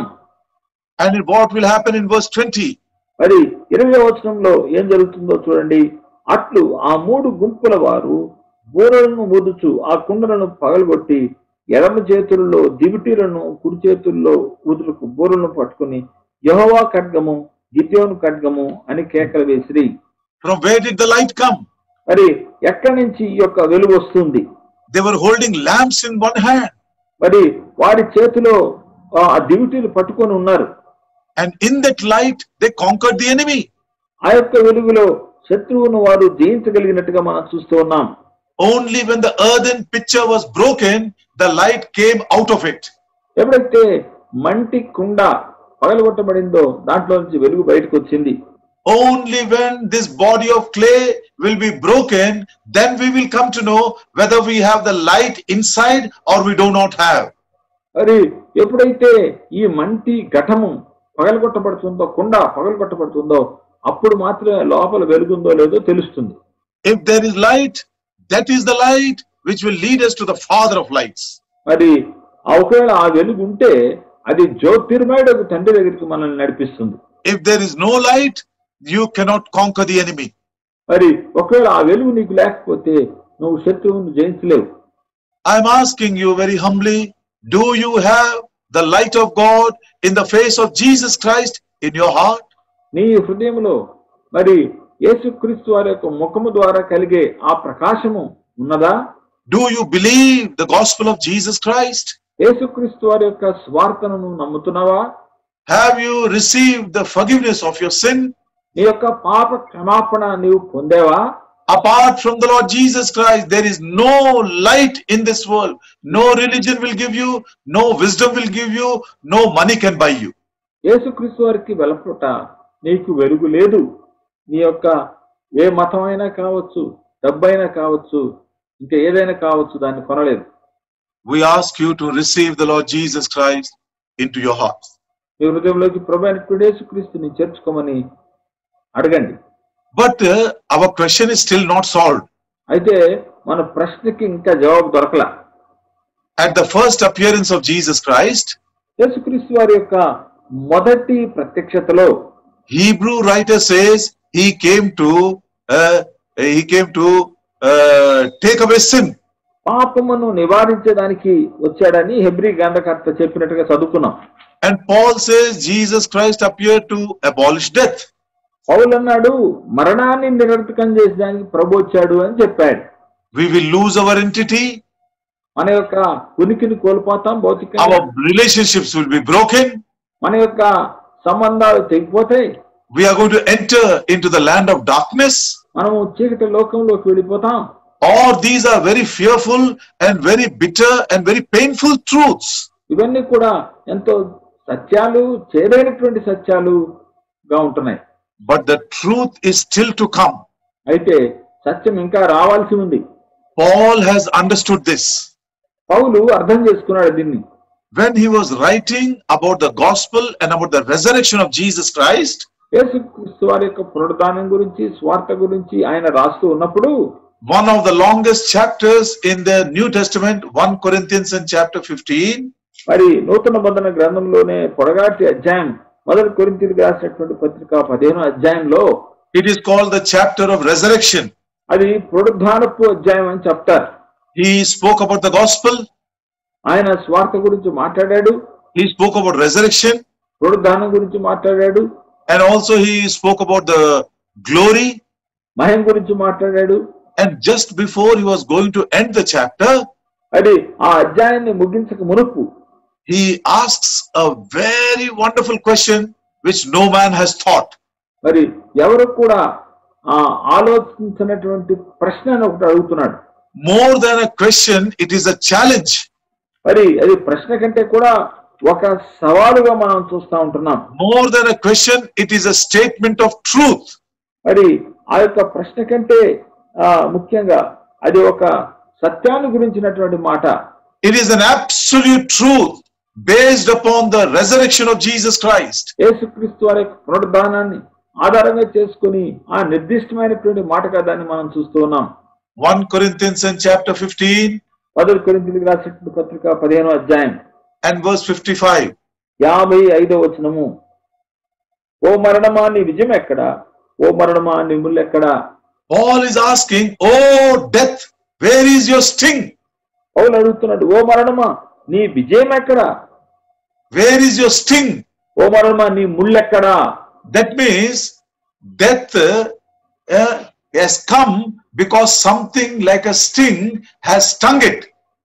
And what will happen in verse 20? మరి 20వ వచనంలో ఏం జరుగుతుందో చూడండి. అట్లు ఆ 3 గుంపుల వారు బూరలను ఊదుచు ఆ కుండలను పగలగొట్టి ఎడమ చేతుల్లో దివిటీలను కుడి చేతుల్లో ఊదులకు బూరలను పట్టుకుని యెహోవా ఖడ్గము గిద్యోను ఖడ్గము అని కేకలు వేసిరి. From where did the light come? మరి ఎక్కడి నుంచి ఈ యొక్క వెలుగు వస్తుంది? They were holding lamps in one hand. మరి వారి చేతిలో ఆ దివిటీలు పట్టుకొని ఉన్నారు. And in that light they conquered the enemy. ఆ యొక్క వెలుగులో శత్రువును వారు జయించగలిగినట్టుగా మనం చూస్తూ ఉన్నాం. Only when the earthen pitcher was broken, the light came out of it. ఎప్పుడైతే మంటి కుండ పగలగొట్టబడిందో దాంట్లో నుంచి వెలుగు బయటకు వచ్చింది. Only when this body of clay will be broken, then we will come to know whether we have the light inside or we do not have. మరి ఎప్పుడైతే ఈ మంటి ఘటము పగలగొట్టబడుతుందో, కుండ పగలగొట్టబడుతుందో అప్పుడు మాత్రమే లోపల వెలుగుందో లేదో తెలుస్తుంది. If there is light, that is the light which will lead us to the Father of lights. మరి ఒకవేళ ఆ వెలుగు ఉంటే అది జ్యోతిర్మయుడకు తండ్రి దగ్గరికి మనల్ని నడిపిస్తుంది. If there is no light, you cannot conquer the enemy. మరి ఒకవేళ ఆ వెలుగు నీకు లేకపోతే నువ్వు శత్రువును జయించలేవు. I am asking you very humbly, do you have the light of God in the face of Jesus Christ in your heart? నీ హృదయంలో మరి యేసుక్రీస్తు వారి యొక్క ముఖము ద్వారా కలిగే ఆ ప్రకాశము ఉన్నదా? Do you believe the gospel of Jesus Christ? యేసుక్రీస్తు వారి యొక్క స్వార్థను నువ్వు నమ్ముతున్నావా? Have you received the forgiveness of your sin? నీ యొక్క పాప క్షమాపణ నీవు పొందేవా? Apart from the Lord Jesus Christ, there is no light in this world. No religion will give you, no wisdom will give you, no money can buy you. యేసుక్రీస్తు వారికి వెలపట నీకు వెలుగు లేదు. నీ యొక్క ఏ మతమైనా కావచ్చు, డబ్బైనా కావచ్చు, ఇంకా ఏదైనా కావచ్చు, దాన్ని కొనలేదు. We ask you to receive the Lord Jesus Christ into your heart. మీ హృదయంలోకి ప్రభువైన యేసుక్రీస్తుని చేర్చుకోమని అడగండి. But our question is still not solved. అయితే మన ప్రశ్నకి ఇంకా జవాబు దొరకలా. At the first appearance of Jesus Christ, యేసుక్రీస్తు వారి యొక్క మొదటి ప్రత్యక్షతలో Hebrew writer says he came to take away sin. పాపమును నివారించడానికి వచ్చాడని హెబ్రీ గ్రంథకర్త చెప్పినట్టుగా చదువుకున్నాం. And Paul says Jesus Christ appeared to abolish death. పౌలు అన్నాడు మరణాన్ని నిరర్థకం చేసడానికి ప్రభు వచ్చాడు అని చెప్పాడు. We will lose our entity. మన యొక్క ఉనికిని కోల్పోతాం భౌతికంగా. Our relationships will be broken. మన యొక్క సంబంధాలు తెగిపోతాయి. We are going to enter into the land of darkness. మనము చీకటి లోకంలోకి వెళ్ళిపోతాం. All these are very fearful and very bitter and very painful truths. ఇవన్నీ కూడా ఎంతో సత్యాలు, చేదైనటువంటి సత్యాలుగా ఉంటున్నాయి. But the truth is still to come. అయితే సత్యం ఇంకా రావాల్సి ఉంది. Paul has understood this. పౌలు అర్థం చేసుకున్నాడు దీన్ని. When he was writing about the gospel and about the resurrection of Jesus Christ, యేసుక్రీస్తు వారి యొక్క పునరుద్ధానం గురించి, స్వార్థ గురించి ఆయన రాస్తూ ఉన్నప్పుడు, one of the longest chapters in the New Testament, 1 Corinthians in chapter 15, మరి నూతన బంధన గ్రంథంలోనే పొడగాటి అధ్యాయం 1 కొరింథీయులకు రాసినటువంటి పత్రిక 15వ అధ్యాయంలో, it is called the chapter of resurrection. అది పునరుద్ధానపు అధ్యాయం అని చెప్తారు. He spoke about the gospel. ఆయన స్వార్థ గురించి మాట్లాడాడు. He spoke about resurrection. పునరుద్ధానం గురించి మాట్లాడాడు. And also he spoke about the glory. మహిమ గురించి మాట్లాడాడు. And just before he was going to end the chapter, అది ఆ అధ్యాయాన్ని ముగించక మునుపు, he asks a very wonderful question which no man has thought. మరి ఎవరు కూడా ఆలోచించినటువంటి ప్రశ్నను ఒకటి అడుగుతున్నాడు. More than a question, it is a challenge. మరి అది ప్రశ్న కంటే కూడా ఒక సవాలుగా మనం చూస్తూ ఉంటున్నాం. More than a question, it is a statement of truth. మరి ఆ యొక్క ప్రశ్న కంటే ముఖ్యంగా అది ఒక సత్యాన్ని గురించినటువంటి మాట. It is an absolute truth based upon the resurrection of Jesus Christ. యేసుక్రీస్తు వారి పునరుద్ధానాన్ని ఆధారంగా చేసుకుని ఆ నిర్దిష్టమైనటువంటి మాటగా దాన్ని మనం చూస్తూ ఉన్నాం. 1 Corinthians in chapter 15 1 కొరింథీయులకు రాసిన పత్రిక 15వ అధ్యాయం and verse 55. 55వ వచనము, ఓ మరణమా నీ విజయం ఎక్కడా, ఓ మరణమా నీ ముళ్ళు ఎక్కడా. Paul is asking, oh death, where is your sting? పౌలు అడుగుతున్నాడు, ఓ మరణమా నీ విజయం ఎక్కడా, where is your sting? ఓ మరణమా నీ ముళ్ళు ఎక్కడా. That means death has come because something like a sting has stung it.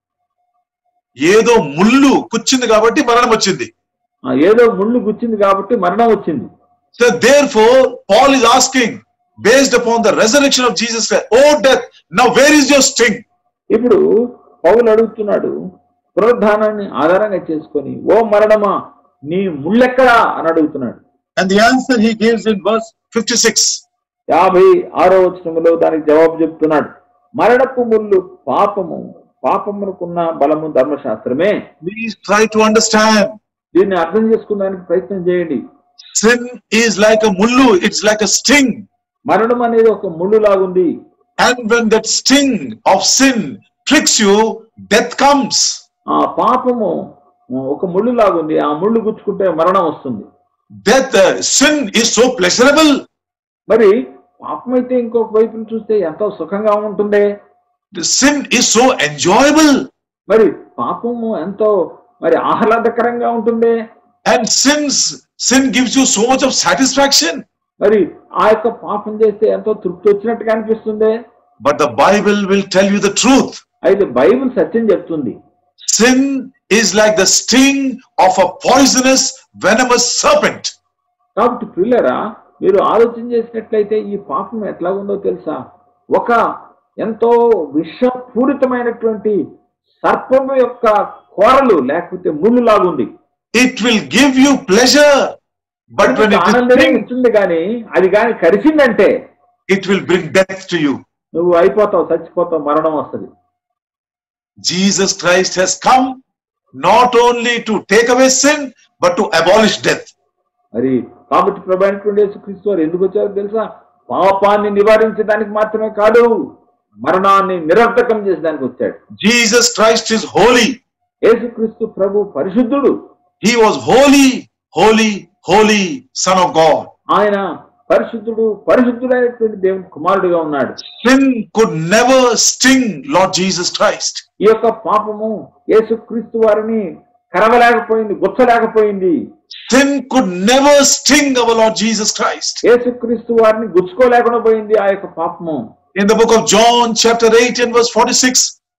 ఏదో ముళ్ళు కుచ్చింది కాబట్టి మరణం వచ్చింది. ఏదో ముళ్ళు గుచ్చింది కాబట్టి మరణం వచ్చింది. So therefore Paul is asking, based upon the resurrection of Jesus Christ, oh death, now where is your sting? ఇప్పుడు పౌలు అడుగుతున్నాడు, పునరుద్ధానాన్ని ఆధారంగా చేసుకొని, ఓ మరణమా నీ ముళ్ళెక్కడా అని అడుగుతున్నాడు. And the answer he gives in verse 56. 56వ వచనంలో దానికి జవాబు చెప్తున్నాడు, మరణపు ముళ్ళు పాపము, పాపమునకున్న బలము ధర్మశాస్త్రమే. Please try to understand. దీన్ని అర్థం చేసుకున్నానికి ప్రయత్నం చేయండి. Sin is like a mullu, it's like a sting. మరణం అనేది ఒక ముళ్ళు లాగుంది. And when that sting of sin pricks you, death comes. ఆ పాపము ఒక ముళ్ళు లాగుంది, ఆ ముళ్ళు గుచ్చుకుంటే మరణం వస్తుంది. Death, sin is so pleasurable. మరి పాపం అయితే ఇంకొక వైపును చూస్తే ఎంతో సుఖంగా ఉంటుంది. The sin is so enjoyable. మరి పాపము ఎంతో మరి ఆహ్లాదకరంగా ఉంటుంది. And sin gives you so much of satisfaction. మరి ఆ యొక్క పాపం చేస్తే ఎంతో తృప్తి వచ్చినట్టుగా అనిపిస్తుంది. But the Bible will tell you the truth. అయితే బైబిల్ సత్యం చెప్తుంది, Sin is like the sting of a poisonous, venomous serpent. కాబట్టి ప్రియులారా, మీరు ఆలోచన చేసినట్లయితే ఈ పాపం ఎట్లా ఉందో తెలుసా? ఒక ఎంతో విషపూరితమైనటువంటి సర్పము యొక్క కోరలు లేకపోతే ముళ్ళు లాగుంది. It will give you pleasure, but when it ఆనందమే is ఇస్తుంది కానీ అది కానీ కరిచిందంటే it will bring death to you. నువ్వు అయిపోతావు, చచ్చిపోతావు, మరణం వస్తుంది. Jesus Christ has come not only to take away sin, but to abolish death. మరి కాబట్టి ప్రభువైన యేసుక్రీస్తు వారు ఎందుకు వచ్చారో తెలుసా? పాపాన్ని నివారించడానికి మాత్రమే కాదు, మరణాన్ని నిరర్థకం చేసడానికి వచ్చాడు. Jesus Christ is holy. యేసుక్రీస్తు ప్రభు పరిశుద్ధుడు. He was holy, holy, holy Son of God. ఆయన పరిశుద్ధుడు, పరిశుద్ధుడైనటువంటి దేవుని కుమారుడిగా ఉన్నాడు. Sin could never sting Lord Jesus Christ. ఈ యొక్క పాపము యేసుక్రీస్తు వారిని కరవలేకపోయింది, గుచ్చలేకపోయింది. Sin could never sting our Lord Jesus Christ. యేసుక్రీస్తు వారిని గుచ్చుకోలేకుండా పోయింది ఆ యొక్క పాపము. In the book of John chapter 8 and verse 46,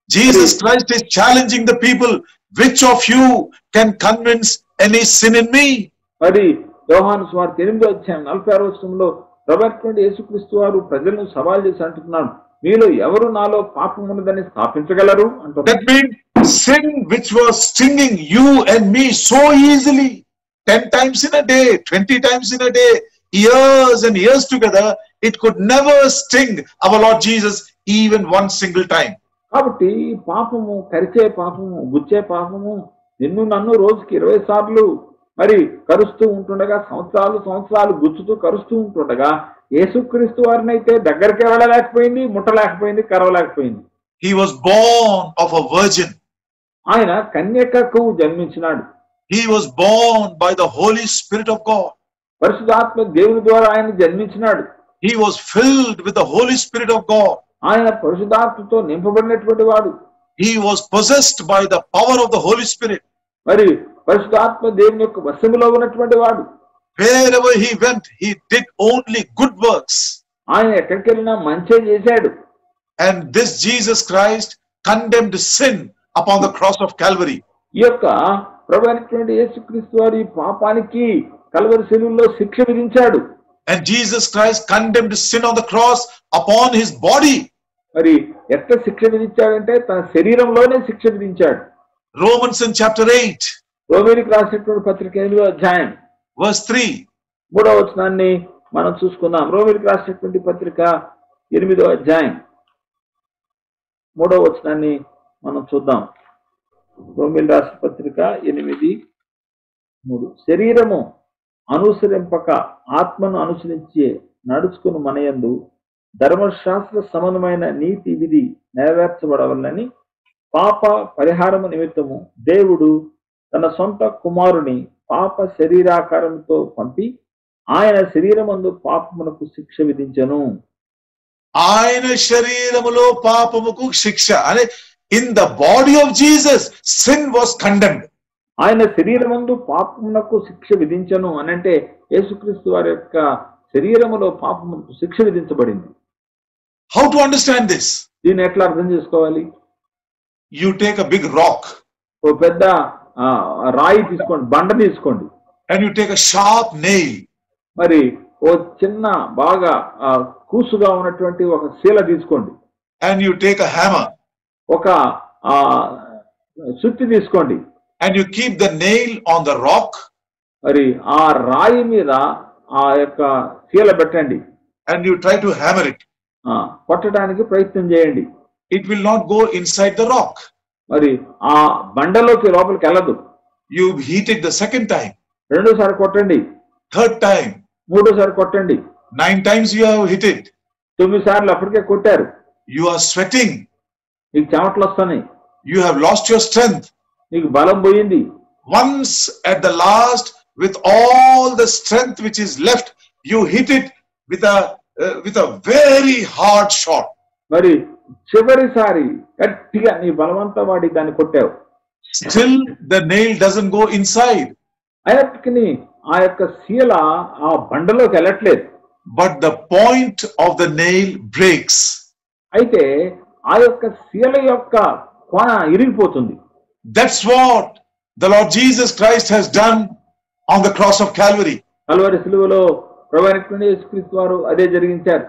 Jesus Christ is challenging the people. Which of you can convince any sin in me? మరి యోహాను సువార్త 8వ అధ్యాయం 46వ వచనంలో ప్రభువైనటువంటి యేసుక్రీస్తు వారు ప్రజలను సవాల్ చేసి అంటున్నాడు, మీలో ఎవరు నాలో పాపం ఉన్నదని స్థాపించగలరు అంటున్నారు. That means sin which was stinging you and me so easily, 10 times in a day, 20 times in a day, years and years together, it could never sting our Lord Jesus even one single time. కాబట్టి పాపము, కరిచే పాపము, గుచ్చే పాపము నిన్ను నన్ను రోజుకి 20 సార్లు మరి కరుస్తూ ఉంటుండగా, సంవత్సరాలు గుచ్చుతూ కరుస్తూ ఉంటుండగా, యేసుక్రీస్తు వారిని అయితే దగ్గరికి వెళ్ళలేకపోయింది, ముట్టలేకపోయింది, కరవలేకపోయింది. He was born of a virgin. ఆయన కన్యకకు జన్మించినాడు. He was born by the Holy Spirit of God. పరిశుద్ధాత్మ దేవుని ద్వారా ఆయన జన్మించినాడు. He was filled with the Holy Spirit of God. ఆయన పరిశుద్ధాత్మతో నింపబడినటువంటి వాడు. He was possessed by the power of the Holy Spirit. మరి పరిశుద్ధాత్మ దేవుని యొక్క వశములో ఉన్నటువంటి వాడు. Wherever he went, he did only good works. ఆయన ఎక్కడికి వెళ్ళినా మంచే చేశాడు. And this Jesus Christ condemned sin upon the cross of Calvary. ఈ యొక్క ప్రభువైనటువంటి యేసుక్రీస్తు వారి పాపానికి కల్వరి శిలువలో శిక్ష విధించాడు. And Jesus Christ condemned sin on the cross upon his body. మరి ఎట్లా శిక్ష విధించాడంటే తన శరీరంలోనే శిక్ష విధించాడు. Romans in chapter 8, రోమీయులకు రాసినటువంటి పత్రిక 8వ అధ్యాయం verse 3. 3వ వచనాన్ని మనం చూసుకుందాం. రోమీయులకు రాసినటువంటి పత్రిక 8వ అధ్యాయం 3వ వచనాన్ని మనం చూద్దాం. రోమీయులకు రాసిన పత్రిక 8:3. శరీరము అనుసరింపక ఆత్మను అనుసరించి నడుచుకుని మనయందు ధర్మశాస్త్ర సంబంధమైన నీతి విధి నెరవేర్చబడవలని పాప పరిహారము నిమిత్తము దేవుడు తన సొంత కుమారుని పాప శరీరాకారంతో పంపి ఆయన శరీరమందు పాపమునకు శిక్ష విధించెను. ఆయన శరీరములో పాపముకు శిక్ష. అనే in the body of Jesus sin was condemned. ఆయన శరీరమందు పాపమునకు శిక్ష విధించెను అని అంటే యేసుక్రీస్తు వారి యొక్క శరీరములో పాపమునకు శిక్ష విధించబడింది. How to understand this? దీన్ని ఎట్లా అర్థం చేసుకోవాలి? You take a big rock. ఓ పెద్ద రాయి తీసుకోండి, బండ తీసుకోండి. And you take a sharp nail. మరి ఓ చిన్న బాగా కూసుగా ఉన్నటువంటి ఒక శీల తీసుకోండి. And you take a hammer. ఒక సుత్తి తీసుకోండి. And you keep the nail on the rock. మరి ఆ రాయి మీద ఆ యొక్క శీల పెట్టండి. And you try to hammer it. కొట్టడానికి ప్రయత్నం చేయండి. It will not go inside the rock. మరి ఆ బండలోకి లోపలికి వెళ్ళదు. You heat it the second time. రెండోసారి కొట్టండి. Third time. మూడోసారి కొట్టండి. 9 times you have hit it. 9 సార్లు అప్పటికే కొట్టారు. You are sweating. నీకు చెమటలు వస్తున్నాయి. You have lost your strength. నీకు బలం పోయింది. Once at the last, with all the strength which is left, you hit it with a very hard shot. మరి చివరిసారి గట్టిగా నీ బలవంతా వాడి దాన్ని కొట్టావు. Still the nail doesn't go inside. అయినప్పటికీ ఆ యొక్క శీల ఆ బండలోకి వెళ్ళట్లేదు. But the point of the nail breaks. అయితే ఆ యొక్క శీల యొక్క కొన ఇరిగిపోతుంది. That's what the Lord Jesus Christ has done on the cross of Calvary. Calvary శిలువలో ప్రభువైనటువంటి యేసుక్రీస్తు వారు అదే జరిగించారు.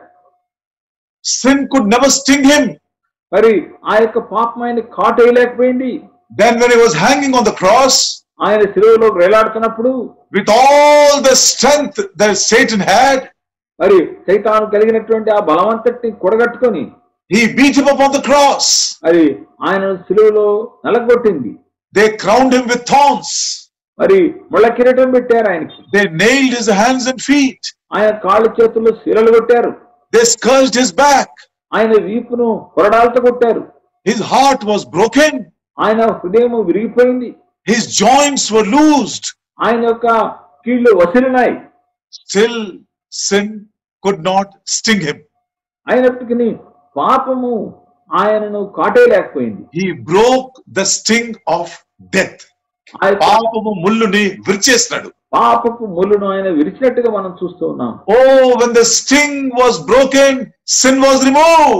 Sin could never sting him. మరి ఆ యొక్క పాపం ఆయన కాటేయలేకపోయింది. Then when he was hanging on the cross, ఆయన శిలువలో వేలాడుతున్నప్పుడు with all the strength that Satan had, మరి సైతాను కలిగినటువంటి ఆ బలవంతటిని కూడగట్టుకొని he beat him up on the cross. మరి ఆయన శిలువలో నలగొట్టింది. They crowned him with thorns. మరి ముళ్ళ కిరీటం పెట్టారు ఆయనకి. They nailed his hands and feet. ఆయన కాళ్ళు చేతుల్లో శీలలు కొట్టారు. They scourged his back. ఆయన వీపును కొరడాలతో కొట్టారు. His heart was broken. ఆయన హృదయం విరిగిపోయింది. His joints were loosed. ఆయన యొక్క కీళ్ళు వసిలినాయి. Still sin could not sting him. అయినప్పటికీ పాపము ఆయనను కాటేయలేకపోయింది. He broke the sting of death. పాపము ముల్లుని విరిచేస్తాడు. పాపపు ముళ్ళును ఆయన విరిచినట్టుగా మనం చూస్తూ ఉన్నాం. Oh, when the sting was broken, sin was removed.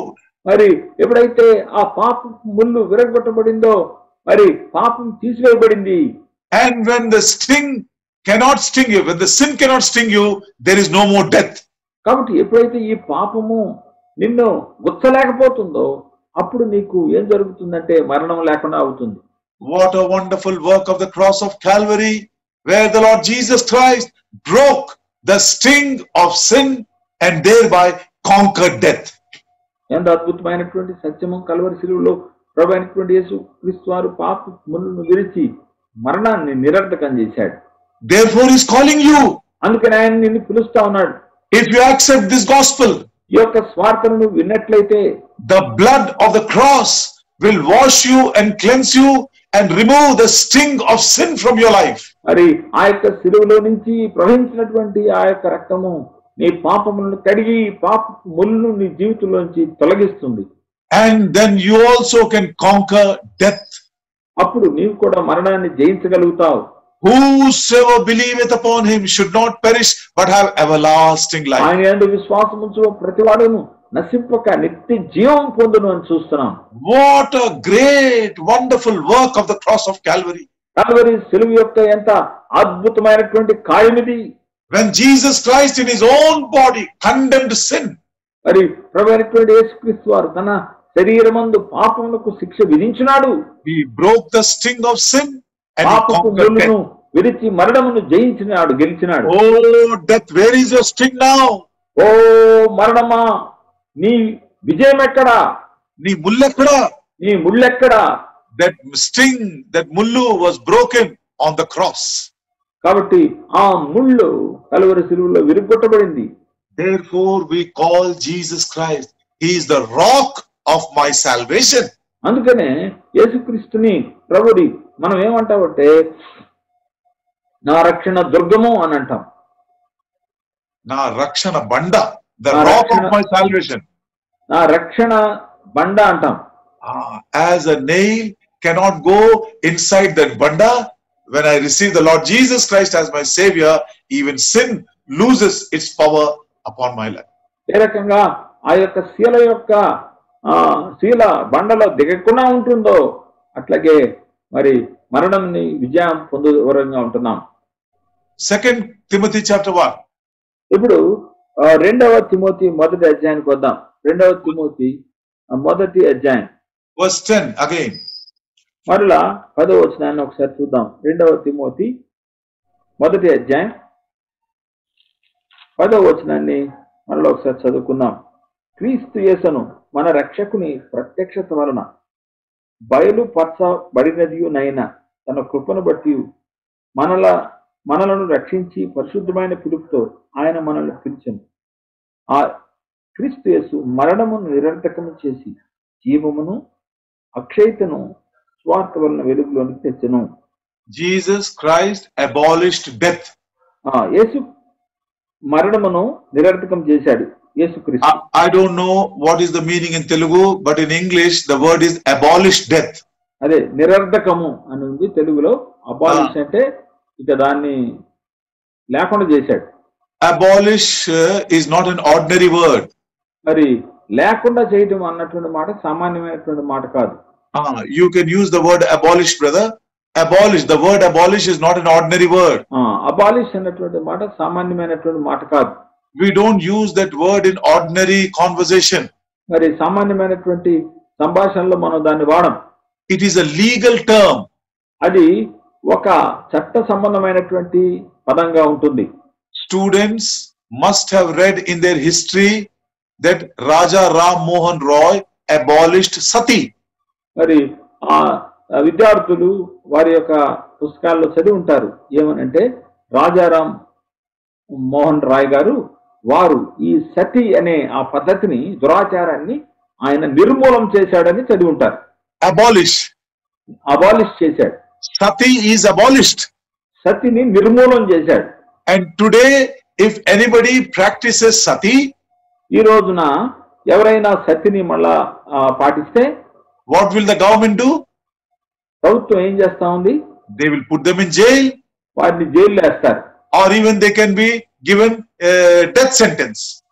మరి ఎప్పుడైతే ఆ పాపం ముళ్ళు విరగొట్టబడిందో మరి పాపం తీసివేయబడింది. And when the sting cannot sting you, when the sin cannot sting you, there is no more death. కాబట్టి ఎప్పుడైతే ఈ పాపము నిన్ను గుచ్చలేకపోతుందో అప్పుడు నీకు ఏం జరుగుతుందంటే మరణం లేకుండా అవుతుంది. What a wonderful work of the cross of Calvary, where the Lord Jesus Christ broke the sting of sin and thereby conquered death. ఎంత అద్భుతమైనటువంటి సత్యము కల్వరి శిలువలో ప్రభు అయినటువంటి యేసు క్రీస్తు వారు పాప ముళ్ళను విరిచి మరణాన్ని నిరర్ధకం చేశాడు. Therefore he is calling you. అందుకని ఆయన నిన్ను పిలుస్తా ఉన్నాడు. If you accept this gospel, ఈ యొక్క స్వార్థను నువ్వు విన్నట్లయితే the blood of the cross will wash you and cleanse you and remove the sting of sin from your life. మరి ఆ యొక్క శిలువలో నుంచి ప్రవహించినటువంటి ఆ యొక్క రక్తము నీ పాపములను కడిగి పాప ముళ్ళను నీ జీవితంలోంచి తొలగిస్తుంది. And then you also can conquer death. అప్పుడు నీవు కూడా మరణాన్ని జయించగలుగుతావు. Whosoever believeth upon him should not perish but have everlasting life. ఆయన యందు విశ్వాసముంచు ప్రతివాడును నశింపక నిత్య జీవం పొందును అని చూస్తున్నాం. What a great wonderful work of the cross of Calvary. Calvary శిలువ యొక్క ఎంత అద్భుతమైనటువంటి కార్యమిది. When Jesus Christ in his own body condemned sin, మరి ప్రభువైనటువంటి యేసుక్రీస్తు వారు తన శరీరమందు పాపమునకు శిక్ష విధించినాడు. he broke the sting of sin and he పాపపు conquered ముళ్ళును death. విరిచి మరణమును జయించినాడు, గెలిచినాడు. Oh death, where is your sting now? ఓ మరణమా నీ విజయం ఎక్కడా? నీ ముల్లెక్కడా? నీ ముళ్ళెక్కడా? That sting, that mullu was broken on the cross. కాబట్టి ఆ ముళ్ళు కల్వరి శిలువలో విరుగొట్టబడింది. Therefore we call Jesus Christ, he is the rock of my salvation. అందుకనే యేసుక్రీస్తుని ప్రభుని మనం ఏమంటామంటే నా రక్షణ దుర్గము అని అంటాం. నా రక్షణ బండ, the rock of my salvation. నా రక్షణ బండ అంటాం. As a nail cannot go inside that banda, when I receive the Lord Jesus Christ as my savior, even sin loses its power upon my life. ఏ రకంగా ఆ యొక్క శీల బండలో దిగకుండా ఉంటుందో అట్లాగే మరి మరణంని విజయం పొందువరంగా ఉంటున్నాం. 2 Timothy chapter 1. ఇప్పుడు 2వ తిమోతి మొదటి అధ్యాయానికి వద్దాం. 2వ తిమోతి మొదటి అధ్యాయం Verse 10 again. మరలా 10వ వచనాన్ని ఒకసారి చూద్దాం. 2వ తిమోతి మొదటి అధ్యాయం 10వ వచనాన్ని మరలా ఒకసారి చదువుకుందాం. క్రీస్తు యేసును మన రక్షకుని ప్రత్యక్షత వలన బయలుపరచబడినదియునైన తన కృపను బట్టి మనలను రక్షించి పరిశుద్ధమైన పిలుపుతో ఆయన మనల్ని పిలిచెను. ఆ క్రీస్తు యేసు మరణమును నిరర్థకము చేసి జీవమును అక్షయతను స్వార్థ వలన వెలుగులోనికి తెచ్చెను. Jesus Christ abolished death. యేసు మరణమును నిరర్థకం చేశాడు. యేసుక్రీస్తు. I don't know what is the meaning in Telugu, but in English the word is abolished death. అదే నిరర్థకము అని ఉంది తెలుగులో. అబాలిష్ అంటే ఇక దాన్ని లేకుండా చేశాడు. Abolish is not an ordinary word. మరి లేకుండా చేయటం అన్నటువంటి మాట సామాన్యమైనటువంటి మాట కాదు. You can use the word abolish, brother. Abolish, the word abolish is not an ordinary word. Abolish అన్నటువంటి మాట సామాన్యమైనటువంటి మాట కాదు. We don't use that word in ordinary conversation. మరి సామాన్యమైనటువంటి సంభాషణలో మనం దాన్ని వాడం. It is a legal term. అది ఒక చట్ట సంబంధమైనటువంటి పదంగా ఉంటుంది. Students must have read in their history that Raja Ram Mohan Roy abolished sati. మరి ఆ విద్యార్థులు వారి యొక్క పుస్తకాల్లో చదివి ఉంటారు. ఏమనంటే రాజారాం మోహన్ రాయ్ గారు వారు ఈ సతి అనే ఆ పద్ధతిని దురాచారాన్ని ఆయన నిర్మూలం చేశాడని చదివి ఉంటారు. అబాలిష్ చేశాడు. Sati is abolished. సతిని నిర్మూలం చేశాడు. And today if anybody practices sati, ఈ రోజున ఎవరైనా సతిని మళ్ళా పాటిస్తే what will the government do? ప్రభుత్వం ఏం చేస్తా ఉంది? They will put them in jail. వారిని జైల్లో వేస్తారు. Or even they can be given a death sentence.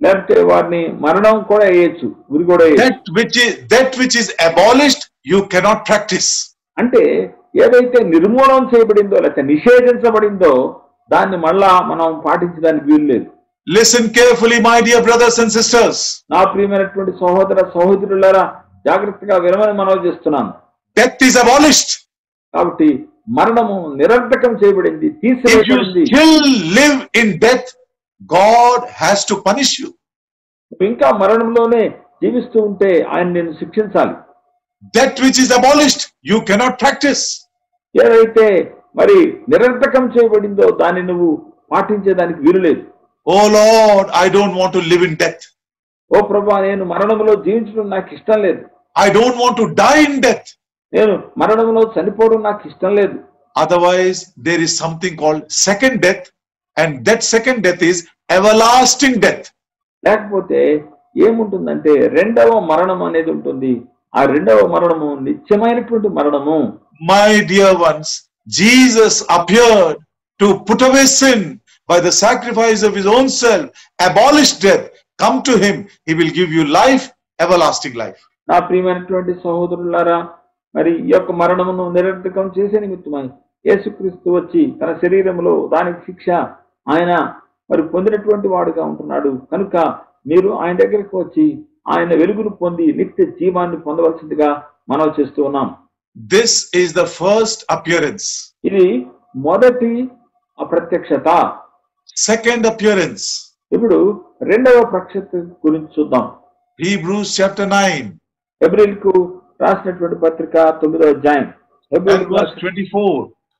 లేకపోతే వారిని మరణం కూడా వేయచ్చు, ఉరి కూడా వేయచ్చు. that which is abolished, you cannot practice. అంటే ఏదైతే నిర్మూలన చేయబడిందో లేకపోతే నిషేధించబడిందో దాన్ని మళ్ళా మనం పాటించడానికి వీలు లేదు. Listen carefully, my dear brothers and sisters. నా ప్రియమైనటువంటి సహోదర సహోదరులారా, జాగ్రత్తగా వినమని మనవి చేస్తున్నాను. Death is abolished. కాబట్టి మరణము నిరర్ధకం చేయబడింది, If you తీసివేయబడింది. still live in death, God has to punish you. ఇంకా మరణంలోనే జీవిస్తూ ఉంటే ఆయన నిన్ను శిక్షించాలి. That which is abolished, you cannot practice. ఏదైతే మరి నిరర్ధకం చేయబడిందో దాన్ని నువ్వు పాటించేదానికి వీలు లేదు. Oh Lord, I don't want to live in death. ఓ ప్రభువా, నేను మరణంలో జీవించడం నాకు ఇష్టం లేదు. I don't want to die in death. నేను మరణంలో చనిపోవడం నాకు ఇష్టం లేదు. Otherwise, there is something called second death, and that second death is everlasting death. లేకపోతే ఏముంటుందంటే రెండవ మరణం అనేది ఉంటుంది. ఆ రెండవ మరణము నిత్యమైనటువంటి మరణము. My dear ones, Jesus appeared to put away sin by the sacrifice of his own self, abolish death. Come to him, he will give you life, everlasting life. నా ప్రియమైనటువంటి సహోదరులారా, మరి ఈ యొక్క మరణమును నిరర్ధకం చేసే నిమిత్తమై యేసుక్రీస్తు వచ్చి తన శరీరంలో దానికి శిక్ష ఆయన మరి పొందినటువంటి వాడుగా ఉంటున్నాడు. కనుక మీరు ఆయన దగ్గరికి వచ్చి ఆయన వెలుగును పొంది నిత్య జీవాన్ని పొందవలసిందిగా మనవి చేస్తూ ఉన్నాం. This is the first appearance. ఇది మొదటి అప్రత్యక్షత. Second appearance. ఇప్పుడు రెండవ ప్రత్యక్షత గురించి చూద్దాం. Hebrews chapter 9. హెబ్రీయులకు రాసినటువంటి పత్రిక 9వ అధ్యాయం And verse 24.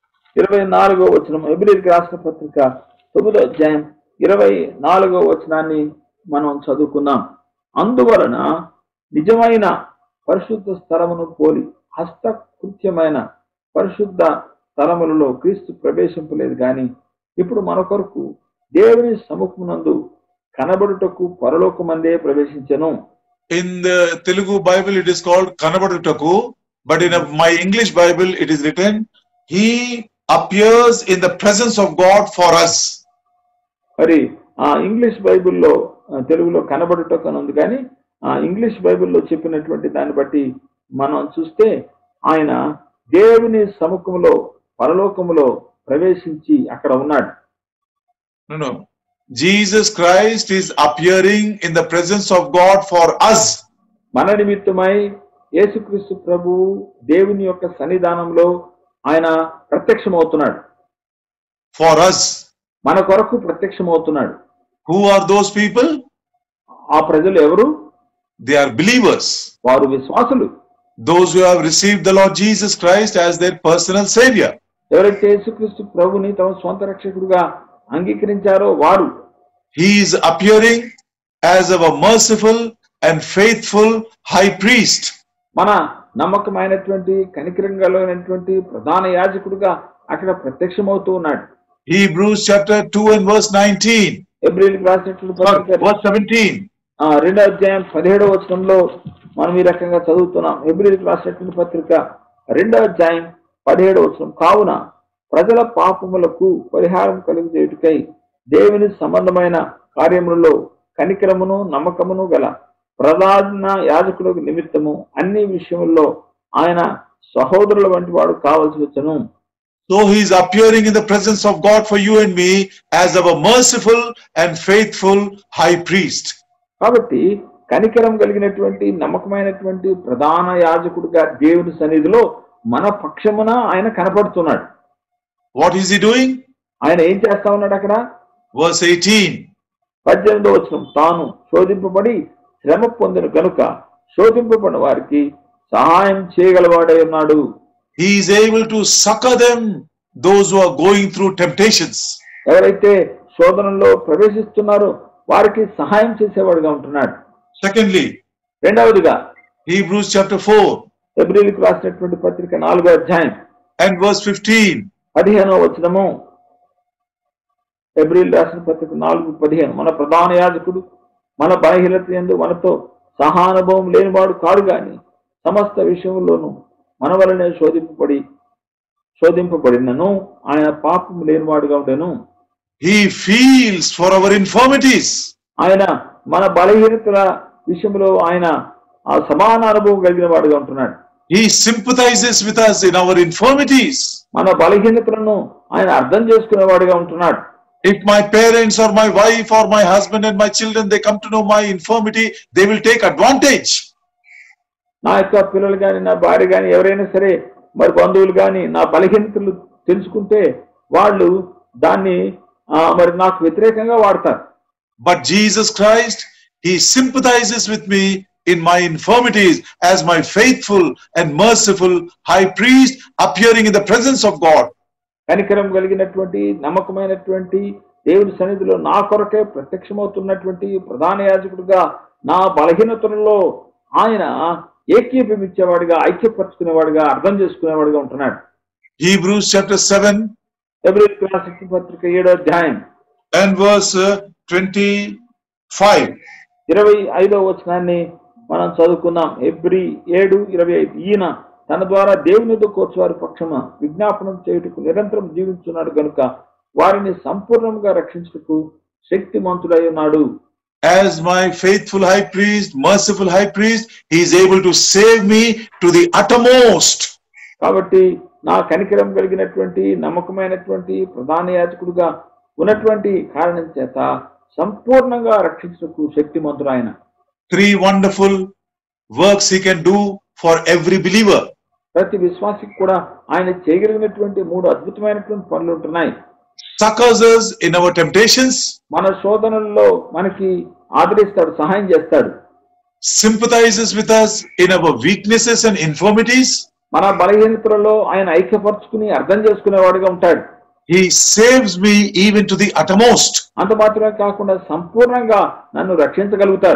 24వ వచనం. హెబ్రీయులకు రాసిన పత్రిక 9వ అధ్యాయం 24వ వచనాన్ని మనం చదువుకున్నాం. అందువలన నిజమైన పరిశుద్ధ స్థలమును పోలి హస్తకృత్యమైన పరిశుద్ధ స్థలములలో క్రీస్తు ప్రవేశింపలేదు గాని ఇప్పుడు మన కొరకు దేవుని సముఖమునందు కనబడుటకు పరలోకమందే ప్రవేశించెను. In the Telugu Bible it is called Kanabadutaku, but in my English Bible it is written, he appears in the presence of God for us. మరి ఆ ఇంగ్లీష్ బైబిల్లో తెలుగులో కనబడుటకు అని ఉంది, కానీ ఆ ఇంగ్లీష్ బైబిల్లో చెప్పినటువంటి దాన్ని బట్టి మనం చూస్తే ఆయన దేవుని సముఖములో పరలోకములో ప్రవేశించి అక్కడ ఉన్నాడు. No. Jesus Christ is appearing in the presence of God for us. మన నిమిత్తమై యేసుక్రీస్తు ప్రభువు దేవుని యొక్క సన్నిధానంలో ఆయన ప్రత్యక్షమవుతున్నాడు. For us. మన కొరకు ప్రత్యక్షమవుతున్నాడు. Who are those people? ఆ ప్రజలు ఎవరు? They are believers. వారు విశ్వాసులు. Those who have received the Lord Jesus Christ as their personal savior. ఎవరైతే యేసుక్రీస్తు ప్రభుని తమ స్వంత రక్షకుడుగా అంగీకరించారో వారు. He is appearing as our merciful and faithful high priest. మన నమ్మకమైనటువంటి కనికరంగలైనటువంటి ప్రధాన యాజకుడుగా అక్కడ ప్రత్యక్షమవుతూ ఉన్నాడు. Hebrews chapter 2 and verse 19. హెబ్రీయులకు రాసినటువంటి పత్రిక Verse 17. 2వ అధ్యాయం 17వ వచనంలో మనం ఈ రకంగా చదువుతున్నాం. హెబ్రీయులకు రాసినటువంటి పత్రిక 2వ అధ్యాయం 17వ వచనం. కావున ప్రజల పాపములకు పరిహారం కలుగజేయుటకై దేవుని సంబంధమైన కార్యములలో కనికరమును నమ్మకమును గల ప్రధాన యాజకులకు నిమిత్తము అన్ని విషయముల్లో ఆయన సహోదరుల వంటి వాడు కావలసి వచ్చను. So he is appearing in the presence of God for you and me as our merciful and faithful high priest. కాబట్టి కనికరం కలిగినటువంటి నమ్మకమైనటువంటి ప్రధాన యాజకుడిగా దేవుని సన్నిధిలో మన పక్షమున ఆయన కనపడుతున్నాడు. What is he doing? ఆయన ఏం చేస్తా ఉన్నాడు అక్కడ? Verse 18. 18వ వచనం. తాను శోధింపబడి శ్రమ పొందిన కనుక శోధింపబడిన వారికి సహాయం చేయగలవాడై ఉన్నాడు. He is able to succor them, those who are going through temptations. ఎవరైతే శోధనలో ప్రవేశిస్తున్నారో వారికి సహాయం చేసేవాడుగా ఉంటున్నాడు. Secondly, రెండవదిగా Hebrews chapter 4 హెబ్రీయులకు రాసినటువంటి పత్రిక 4వ అధ్యాయం and verse 15. 15వ వచనము. హెబ్రీయులకు రాసిన పత్రిక 4:15. మన ప్రధాన యాజకుడు మన బలహీనత యందు మనతో సహానుభవం లేనివాడు కాడు గాని సమస్త విషయంలోనూ మన వలనే శోధింపబడినను ఆయన పాపం లేనివాడుగా ఉండెను. He feels for our infirmities. ఆయన మన బలహీనతల విషయంలో ఆయన ఆ సమాన అనుభవం కలిగిన వాడుగా ఉంటున్నాడు. He sympathizes with us in our infirmities. మన బలహీనతలను ఆయన అర్థం చేసుకునేవాడుగా ఉంటున్నాడు. If my parents or my wife or my husband and my children, they come to know my infirmity, they will take advantage. నా యొక్క పిల్లలు కానీ, నా భార్య కానీ, ఎవరైనా సరే, మరి బంధువులు కానీ నా బలహీనతలు తెలుసుకుంటే వాళ్ళు దాన్ని మరి నాకు వ్యతిరేకంగా వాడతారు. But Jesus Christ, He sympathizes with me in my infirmities as my faithful and merciful high priest appearing in the presence of God. కనికరం కలిగినటువంటి నమ్మకమైనటువంటి దేవుని సన్నిధిలో నా కొరకే ప్రత్యక్షమవుతున్నటువంటి ప్రధాన యాజకుడిగా నా బలహీనతలలో ఆయన ఏకీభవించేవాడిగా, ఐక్యపరుచుకునేవాడిగా, అర్థం చేసుకునేవాడిగా ఉంటున్నాడు. Hebrews chapter 7 హెబ్రీయులకు రాసిన పత్రిక 7వ అధ్యాయం and verse 25. 25వ వచనాన్ని మనం చదువుకుందాం. హెబ్రీ 7:25. ఈయన తన ద్వారా దేవుని ఎదుట కోర్చువారి పక్షమ విజ్ఞాపనం చేయుటకు నిరంతరం జీవించున్నాడు గనుక వారిని సంపూర్ణంగా రక్షించుటకు శక్తిమంతుడై ఉన్నాడు. As my faithful high priest, merciful high priest, He is able to save me to the uttermost. కాబట్టి నా కనికరం కలిగినటువంటి నమ్మకమైనటువంటి ప్రధాన యాజకుడిగా ఉన్నటువంటి కారణం చేత సంపూర్ణంగా రక్షించుటకు శక్తిమంతుడు ఆయన. 3 wonderful works He can do for every believer. ప్రతి విశ్వాసికి కూడా ఆయన చేయగలిగినటువంటి 3 అద్భుతమైనటువంటి పనులు ఉంటున్నాయి. Succors us in our temptations. మన శోధనల్లో మనకి ఆదరిస్తాడు, సహాయం చేస్తాడు. Sympathizes with us in our weaknesses and infirmities. మన బలహీనతలలో ఆయన ఐక్యపరుచుకుని అర్థం చేసుకునేవాడుగా ఉంటాడు. He saves me even to the uttermost. అంత మాత్రమే కాకుండా సంపూర్ణంగా నన్ను రక్షించగలుగుతాడు.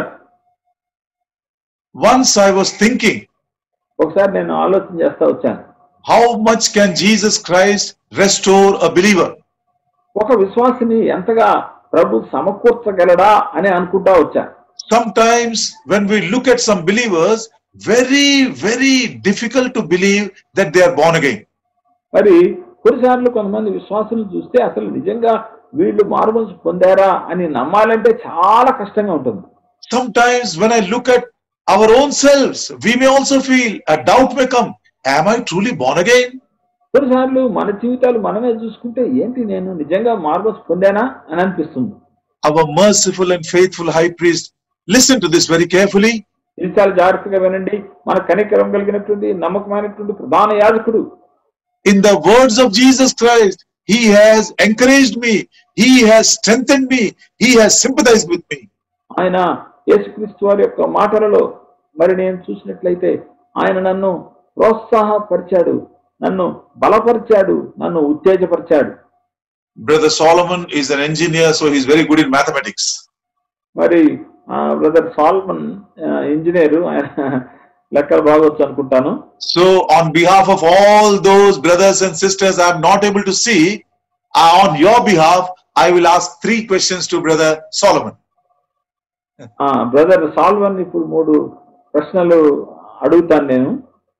Once I was thinking, ఒకసారి నేను ఆలోచన చేస్తా వచ్చాను, how much can Jesus Christ restore a believer? ఒక విశ్వాసిని ఎంతగా ప్రభు సమకూర్చగలడా అని అనుకుంటా వచ్చాను. Sometimes when we look at some believers, very difficult to believe that they are born again. మరి కొన్నిసార్లు కొంతమంది విశ్వాసులు చూస్తే అసలు నిజంగా వీళ్ళు మారుమనసు పొందారా అని నమ్మాలంటే చాలా కష్టంగా ఉంటుంది. Sometimes when I look at our own selves, we may also feel a doubt may come. Am I truly born again? కొన్నిసార్లు మన జీవితాలు మనమే చూసుకుంటే ఏంటి నేను నిజంగా మారుమనసు పొందానా అని అనిపిస్తుంది. Our merciful and faithful high priest, listen to this very carefully. ఇది చాలా జాగ్రత్తగా వినండి. మన కనికరం కలిగినటువంటి నమ్మకమైనటువంటి ప్రధాన యాజకుడు In the words of Jesus Christ, He has encouraged me, He has strengthened me, He has sympathized with me. ఆయన యేసుక్రీస్తు వారి యొక్క మాటలలో మరి నేను చూసినట్లయితే ఆయన నన్ను ప్రోత్సాహపరిచాడు, నన్ను బలపరిచాడు, నన్ను ఉత్తేజపరిచాడు. Brother Solomon is an engineer, so he's very good in mathematics. మరి బ్రదర్ సాల్మన్ ఇంజనీరు, ఆయన లెక్కలు బాగొచ్చు అనుకుంటాను. So on behalf of all those brothers and sisters I am not able to see, on your behalf I will ask 3 questions to Brother Solomon. Brother Solomon ఇప్పుడు 3 ప్రశ్నలు అడుగుతాను నేను.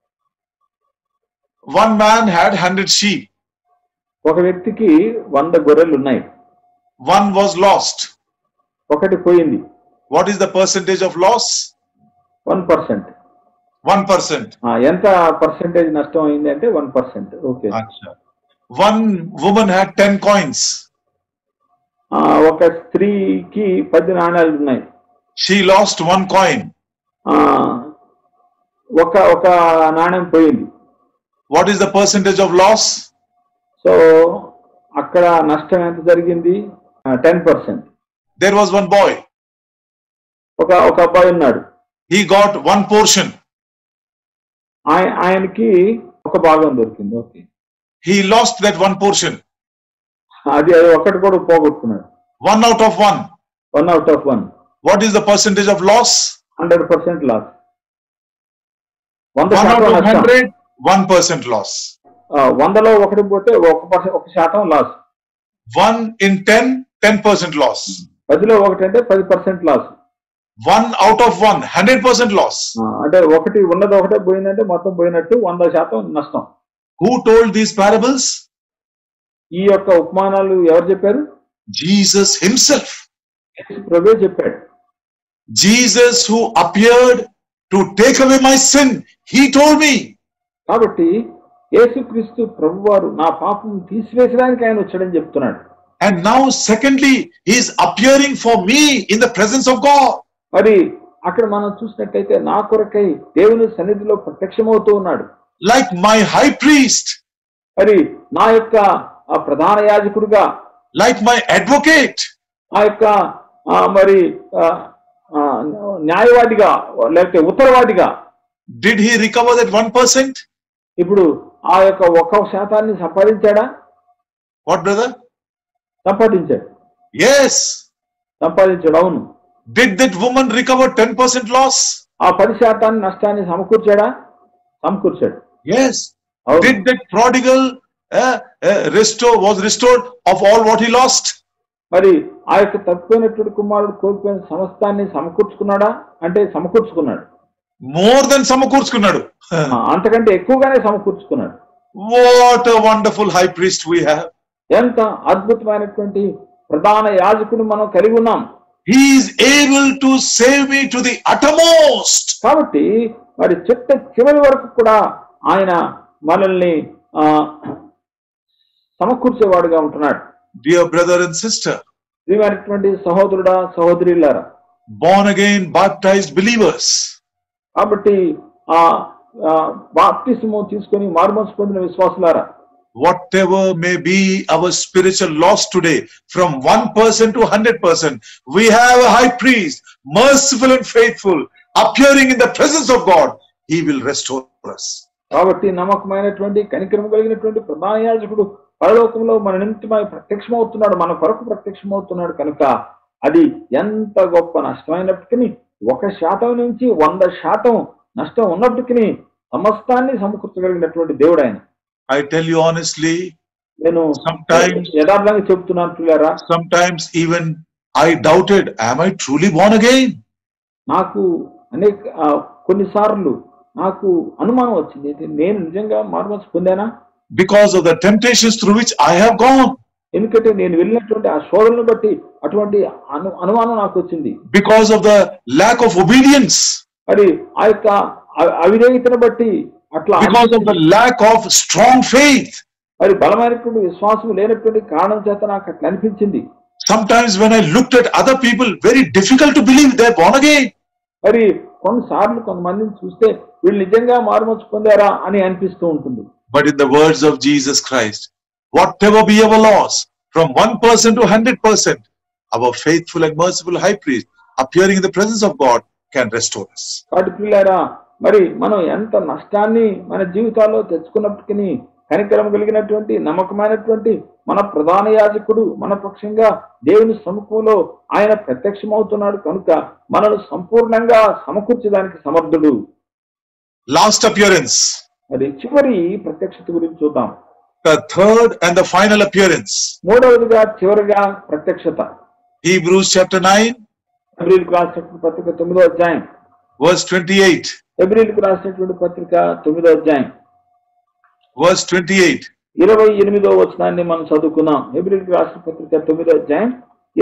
One man had 100 sheep. ఒక వ్యక్తికి 100 గొర్రెలు ఉన్నాయి. One was lost. ఒకటి పోయింది. What is the percentage of loss? 1%. 1%. ఎంత పర్సెంటేజ్ నష్టం అయింది అంటే 1%. Okay. One woman had 10 coins. ఒక స్త్రీకి 10 నాణాలు ఉన్నాయి. She lost 1 coin. ఒక నాణ్యం పోయింది. What is the percentage of loss? So అక్కడ నష్టం ఎంత జరిగింది? 10%. There was one boy. ఒక అబ్బాయి ఉన్నాడు. He got 1 portion. ఆయనకి ఒక భాగం దొరికింది. Okay. He lost that 1 portion. అది ఒకటి కూడా పోగొట్టుకున్నాడు. 1 out of 1. 1 out of 1. What is the percentage of loss? 100% loss. 1 out of 100, 1% loss. 100లో ఒకటి పోతే 1% లాస్. 1 in 10, 10% loss. 10లో ఒకటి అంటే 10% లాస్. 1 out of 1, 100% loss. అంటే ఒకటి ఉన్నది ఒకటే పోయిందంటే మొత్తం పోయినట్టు 100% నష్టం. Who told these parables? ఈ యొక్క ఉపమానాలు ఎవరు చెప్పారు? Jesus himself. యేసు ప్రభువే చెప్పాడు. Jesus who appeared to take away my sin, he told me. కాబట్టి యేసుక్రీస్తు ప్రభువారు నా పాపం తీసివేయడానికి ఆయన వచ్చాడని చెప్తున్నాడు. And now secondly, he is appearing for me in the presence of God. మరి అక్కడ మనం చూసినట్లయితే నా కొరకై దేవుని సన్నిధిలో ప్రత్యక్షమవుతూ ఉన్నాడు. Like my high priest. మరి నా యొక్క ప్రధాన యాజకుడిగా, like my advocate. ఆ యొక్క మరి న్యాయవాదిగా లేకపోతే ఉత్తరవాదిగా. Did he recover that 1%? ఇప్పుడు ఆ యొక్క 1% సంపాదించాడా? What brother? సంపాదించాడు. Yes. సంపాదించాడు, అవును. Did that woman recover 10% loss? ఆ 10% నష్టాన్ని సమకూర్చాడా? సమకూర్చాడు. Yes. Did that prodigal was restored of all what he lost? మరి ఆ యొక్క తప్పిపోయినటువంటి కుమారుడు కోల్పోయిన సమస్తాన్ని సమకూర్చుకున్నాడా? అంటే సమకూర్చుకున్నాడు. More than సమకూర్చుకున్నాడు. అంతకంటే ఎక్కువగానే సమకూర్చుకున్నాడు. What a wonderful high priest we have. ఎంత అద్భుతమైనటువంటి ప్రధాన యాజకుని మనం కలిగి ఉన్నాం. He is able to save me to the uttermost. కాబట్టి మరి చివరి వరకు కూడా ఆయన మనల్ని సమకూర్చేవాడుగా ఉంటున్నాడు. Dear brother and sister, ప్రియమైనటువంటి సహోదరుడా సహోదరులారా, born again baptized believers, కాబట్టి బాప్తిస్మము తీసుకొని మారుమనసు పొందిన విశ్వాసులారా, whatever may be our spiritual loss today, from 1% to 100%, we have a high priest, merciful and faithful, appearing in the presence of God. He will restore us. కాబట్టి నమ్మకమైనటువంటి కనికరము కలిగినటువంటి ప్రధాన యాజకుడు పరలోకంలో మన నిమిత్తమై ప్రత్యక్షమవుతున్నాడు, మన కొరకు ప్రత్యక్షమవుతున్నాడు. కనుక అది ఎంత గొప్ప నష్టమైనప్పటికీ 1% నుంచి 100% నష్టం ఉన్నప్పటికీ సమస్తాన్ని సమకూర్చగలిగినటువంటి దేవుడు ఆయన. I tell you honestly, నేను యథార్థంగా చెప్తున్నాను ప్రియులారా, sometimes even I doubted, am I truly born again? నాకు కొన్నిసార్లు నాకు అనుమానం వచ్చింది, నేను నిజంగా మారుమనసు పొందానా? Because of the temptations through which I have gone. ఎందుకంటే నేను వెళ్ళినటువంటి ఆ శోధనను బట్టి అటువంటి అనుమానం నాకు వచ్చింది. Because of the lack of obedience. మరి ఆ యొక్క అవిధేయతను బట్టి అట్లా. Because of the lack of strong faith. మరి బలమైనటువంటి విశ్వాసం లేనటువంటి కారణం చేత నాకు అట్లా అనిపించింది. Sometimes when I looked at other people, very difficult to believe they're born again. మరి కొన్నిసార్లు కొంతమందిని చూస్తే వీళ్ళు నిజంగా మారుమనసు పొందారా అని అనిపిస్తూ ఉంటుంది. But in the words of Jesus Christ, whatever be our loss, from 1% to 100%, our faithful and merciful high priest appearing in the presence of God can restore us. కాబట్టి ప్రియులారా, మరి మనం ఎంత నష్టాన్ని మన జీవితాల్లో తెచ్చుకున్నప్పటికీ కనికరం కలిగినటువంటి నమ్మకమైనటువంటి మన ప్రధాన యాజకుడు మన పక్షంగా దేవుని సముఖంలో ఆయన ప్రత్యక్షమవుతున్నాడు. కనుక మనను సంపూర్ణంగా సమకూర్చడానికి సమర్థుడు. Last appearance. మరి చివరి ప్రత్యక్షత గురించి చూద్దాం. The third and the final appearance. మూడవదిగా చివరిగా ప్రత్యక్షత. Hebrews chapter 9. హెబ్రీయులకు రాసినటువంటి పత్రిక 9వ అధ్యాయం. Verse 28. హెబ్రీయులకు రాసినటువంటి పత్రిక 9వ అధ్యాయం. Verse 28. 28వ వచనాన్ని మనం చదువుకుందాం. హెబ్రీయులకు రాసిన పత్రిక 9వ అధ్యాయం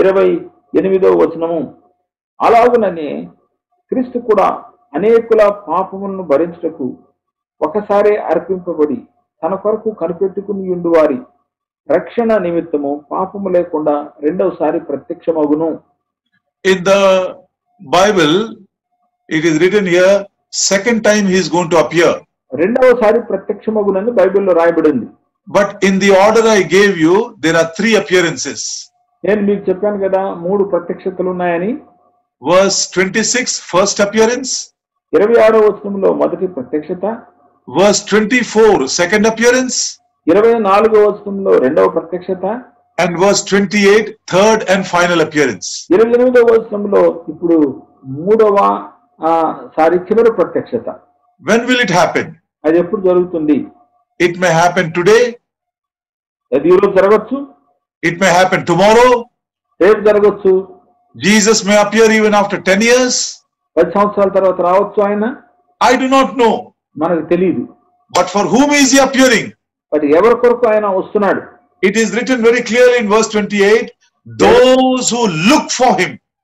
28వ వచనము. అలాగుననే క్రీస్తు కూడా అనేకుల పాపములను భరించుటకు ఒకసారి అర్పింపబడి తన కొరకు కనిపెట్టుకుని ఉండు వారి రక్షణ నిమిత్తము పాపము లేకుండా రెండవసారి ప్రత్యక్షమగును. In the Bible, it is written here, second time he is going to appear. రెండవసారి ప్రత్యక్షమగునని బైబిల్లో రాయబడింది. But in the order I gave you, there are 3 appearances. నేను మీకు చెప్పాను కదా 3 ప్రత్యక్షతలు ఉన్నాయని. Verse 26, first appearance. 26వ వచనంలో మొదటి ప్రత్యక్షత. Verse 24, second appearance. 24వ వచనంలో రెండవ ప్రత్యక్షత. And verse 28, third and final appearance. 28వ వచనంలో ఇప్పుడు మూడవ సారి చివరి ప్రత్యక్షత. When will it happen? అది ఎప్పుడు జరుగుతుంది? It may happen today. అది ఈరోజు జరగచ్చు. It may happen tomorrow. రేపు జరగచ్చు. Jesus may appear even after 10 years. 10 సంవత్సరాల తర్వాత రావచ్చు ఆయన. I do not know. మనకు తెలియదు. But for whom is he appearing? మరి ఎవరి కొరకు ఆయన వస్తున్నాడు? It is written very clearly in verse 28, those who look for him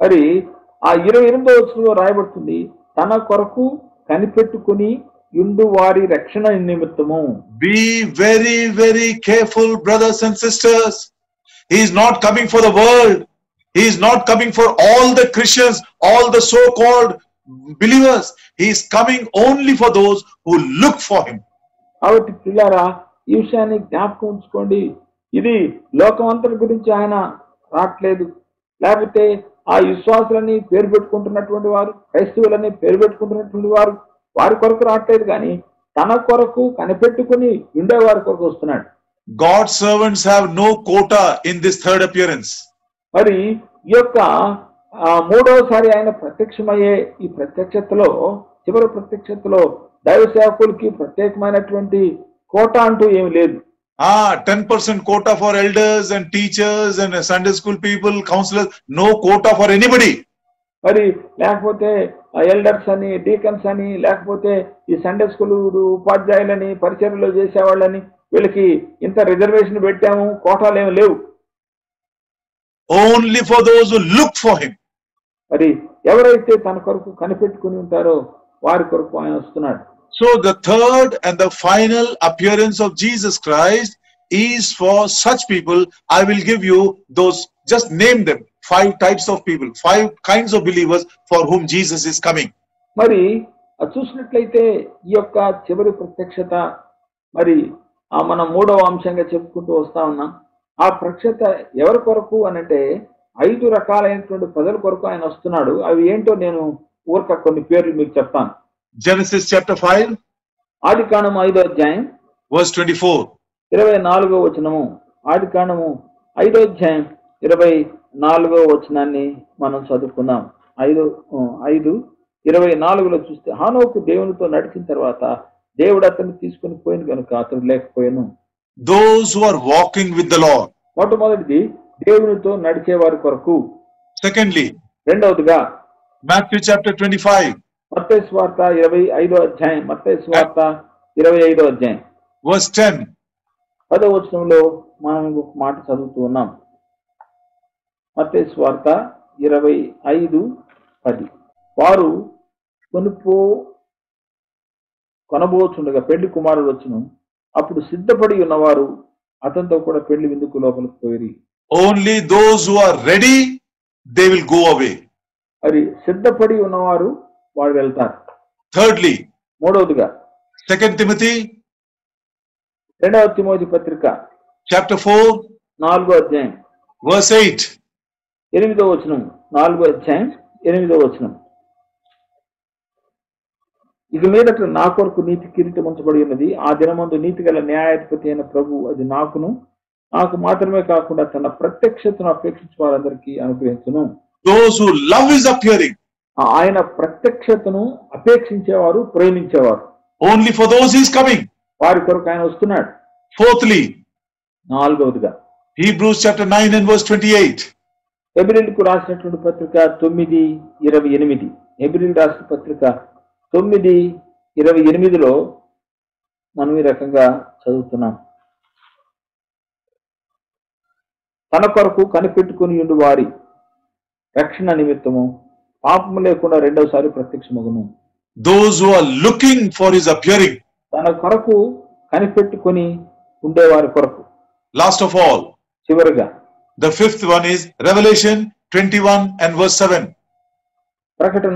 మరి ఆ 28వ వచనంలో రాయబడుతుంది, తన కొరకు కనిపెట్టుకుని యుండు వారి రక్షణ నిమిత్తము. Be very, very careful, brothers and sisters. He is not coming for the world. He is not coming for all the Christians, all the so-called believers. He is coming only for those who look for him. కాబట్టి పిల్లారా, ఈ విషయాన్ని జ్ఞాపకం ఉంచుకోండి. ఇది లోకమంతటి గురించి ఆయన రావట్లేదు. లేకపోతే ఆ విశ్వాసులని పేరు పెట్టుకుంటున్నటువంటి వారు, క్రైస్తవులని పేరు పెట్టుకుంటున్నటువంటి వారు, వారి కొరకు రావట్లేదు, కానీ తన కొరకు కనిపెట్టుకుని ఉండేవారి కొరకు వస్తున్నాడు. God's servants have no quota in this third appearance. మరి ఈ యొక్క మూడవసారి ఆయన ప్రత్యక్షమయ్యే ఈ ప్రత్యక్షతలో, చివరి ప్రత్యక్షతలో దైవ సేవకులకి ప్రత్యేకమైనటువంటి కోట అంటూ ఏమి లేదు. 10% quota for elders and teachers and Sunday school people, counselors, no quota for anybody. మరి లేకపోతే ఎల్డర్స్ అని, డీకన్స్ అని, లేకపోతే ఈ సండే స్కూల్ ఉపాధ్యాయులని, పరిచర్యలో చేసేవాళ్ళని, వీళ్ళకి ఇంత రిజర్వేషన్ పెట్టాము, కోటాలు ఏమి లేవు. Only for those who look for him. మరి ఎవరైతే తన కొరకు కనిపెట్టుకుని ఉంటారో వారి కొరకు ఆయన వస్తున్నాడు. So the third and the final appearance of Jesus Christ is for such people. I will give you those, just name them, 5 types of people, 5 kinds of believers for whom Jesus is coming. మరి చూసినట్లయితే ఈ యొక్క చివరి ప్రత్యక్షత మరి మనం మూడవ అంశంగా చెప్పుకుంటూ వస్తా ఉన్నాం. ఆ ప్రత్యక్షత ఎవరి కొరకు అనంటే 5 రకాలైనటువంటి ప్రజల కొరకు ఆయన వస్తున్నాడు. అవి ఏంటో నేను ఊరక కొన్ని పేర్లు మీకు చెప్తాను. Genesis chapter 5, ఆదికాండము 5వ అధ్యాయం verse 24. 24వ వచనము. ఆదికాండము 5వ అధ్యాయం 24వ వచనాన్ని మనం చదువుకుందాం. 5:24లో చూస్తే, హానోకు దేవునితో నడిచిన తర్వాత దేవుడు అతన్ని తీసుకుని పోయిన కనుక అతడు లేకపోయాను. Those who are walking with the Lord. మొట్టమొదటిది దేవునితో నడిచే వారి కొరకు. Secondly, రెండవదిగా Matthew chapter 25, మత్తయి సువార్త 25వ అధ్యాయం, మత్తయి సువార్త 25వ అధ్యాయం verse 10. 10వ వచనంలో మనం ఒక మాట చదువుతూ ఉన్నాం. మత్తయి సువార్త 25:10. వారు కొనబోచుండగా పెళ్లి కుమారుడు వచ్చును, అప్పుడు సిద్ధపడి ఉన్నవారు అతనితో కూడా పెళ్లి విందుకు లోపలికి పోయి. Only those who are ready, they will go away. మరి సిద్ధపడి ఉన్నవారు వారు వెళ్తారు. Thirdly, మూడవదిగా 2 Timothy 2వ తిమోతి పత్రిక chapter 4, 4వ అధ్యాయం verse 8. 8వ వచనం. 4వ అధ్యాయం 8వ వచనం. ఇక మీదట నా కొరకు నీతి కిరీటం ఉంచబడి ఉన్నది. ఆ దినమందు నీతి గల న్యాయాధిపతి అయిన ప్రభు అది నాకు మాత్రమే కాకుండా తన ప్రత్యక్షతను అపేక్షించే వారందరికీ అనుగ్రహించును. Those who love is appearing. ఆయన ప్రత్యక్షతను అపేక్షించేవారు, ప్రేమించేవారు. Only for those he is coming. వారి కొరకు ఆయన వస్తున్నాడు. Fourthly, 4వదిగా Hebrews chapter 9 and verse 28. హెబ్రీయులకు రాసినటువంటి పత్రిక 9:28. హెబ్రీయులకు రాసిన పత్రిక 9:28లో మనం ఈ రకంగా చదువుతున్నాం. తన కొరకు కనిపెట్టుకుని ఉండు వారి రక్షణ నిమిత్తము పాపము లేకుండా రెండవసారి ప్రత్యక్షమగును. Those who are looking for his appearing. తన కొరకు కనిపెట్టుకుని ఉండేవారి కొరకు. Last of all, చివరిగా the 5th one is Revelation 21 and verse 7. ప్రకటన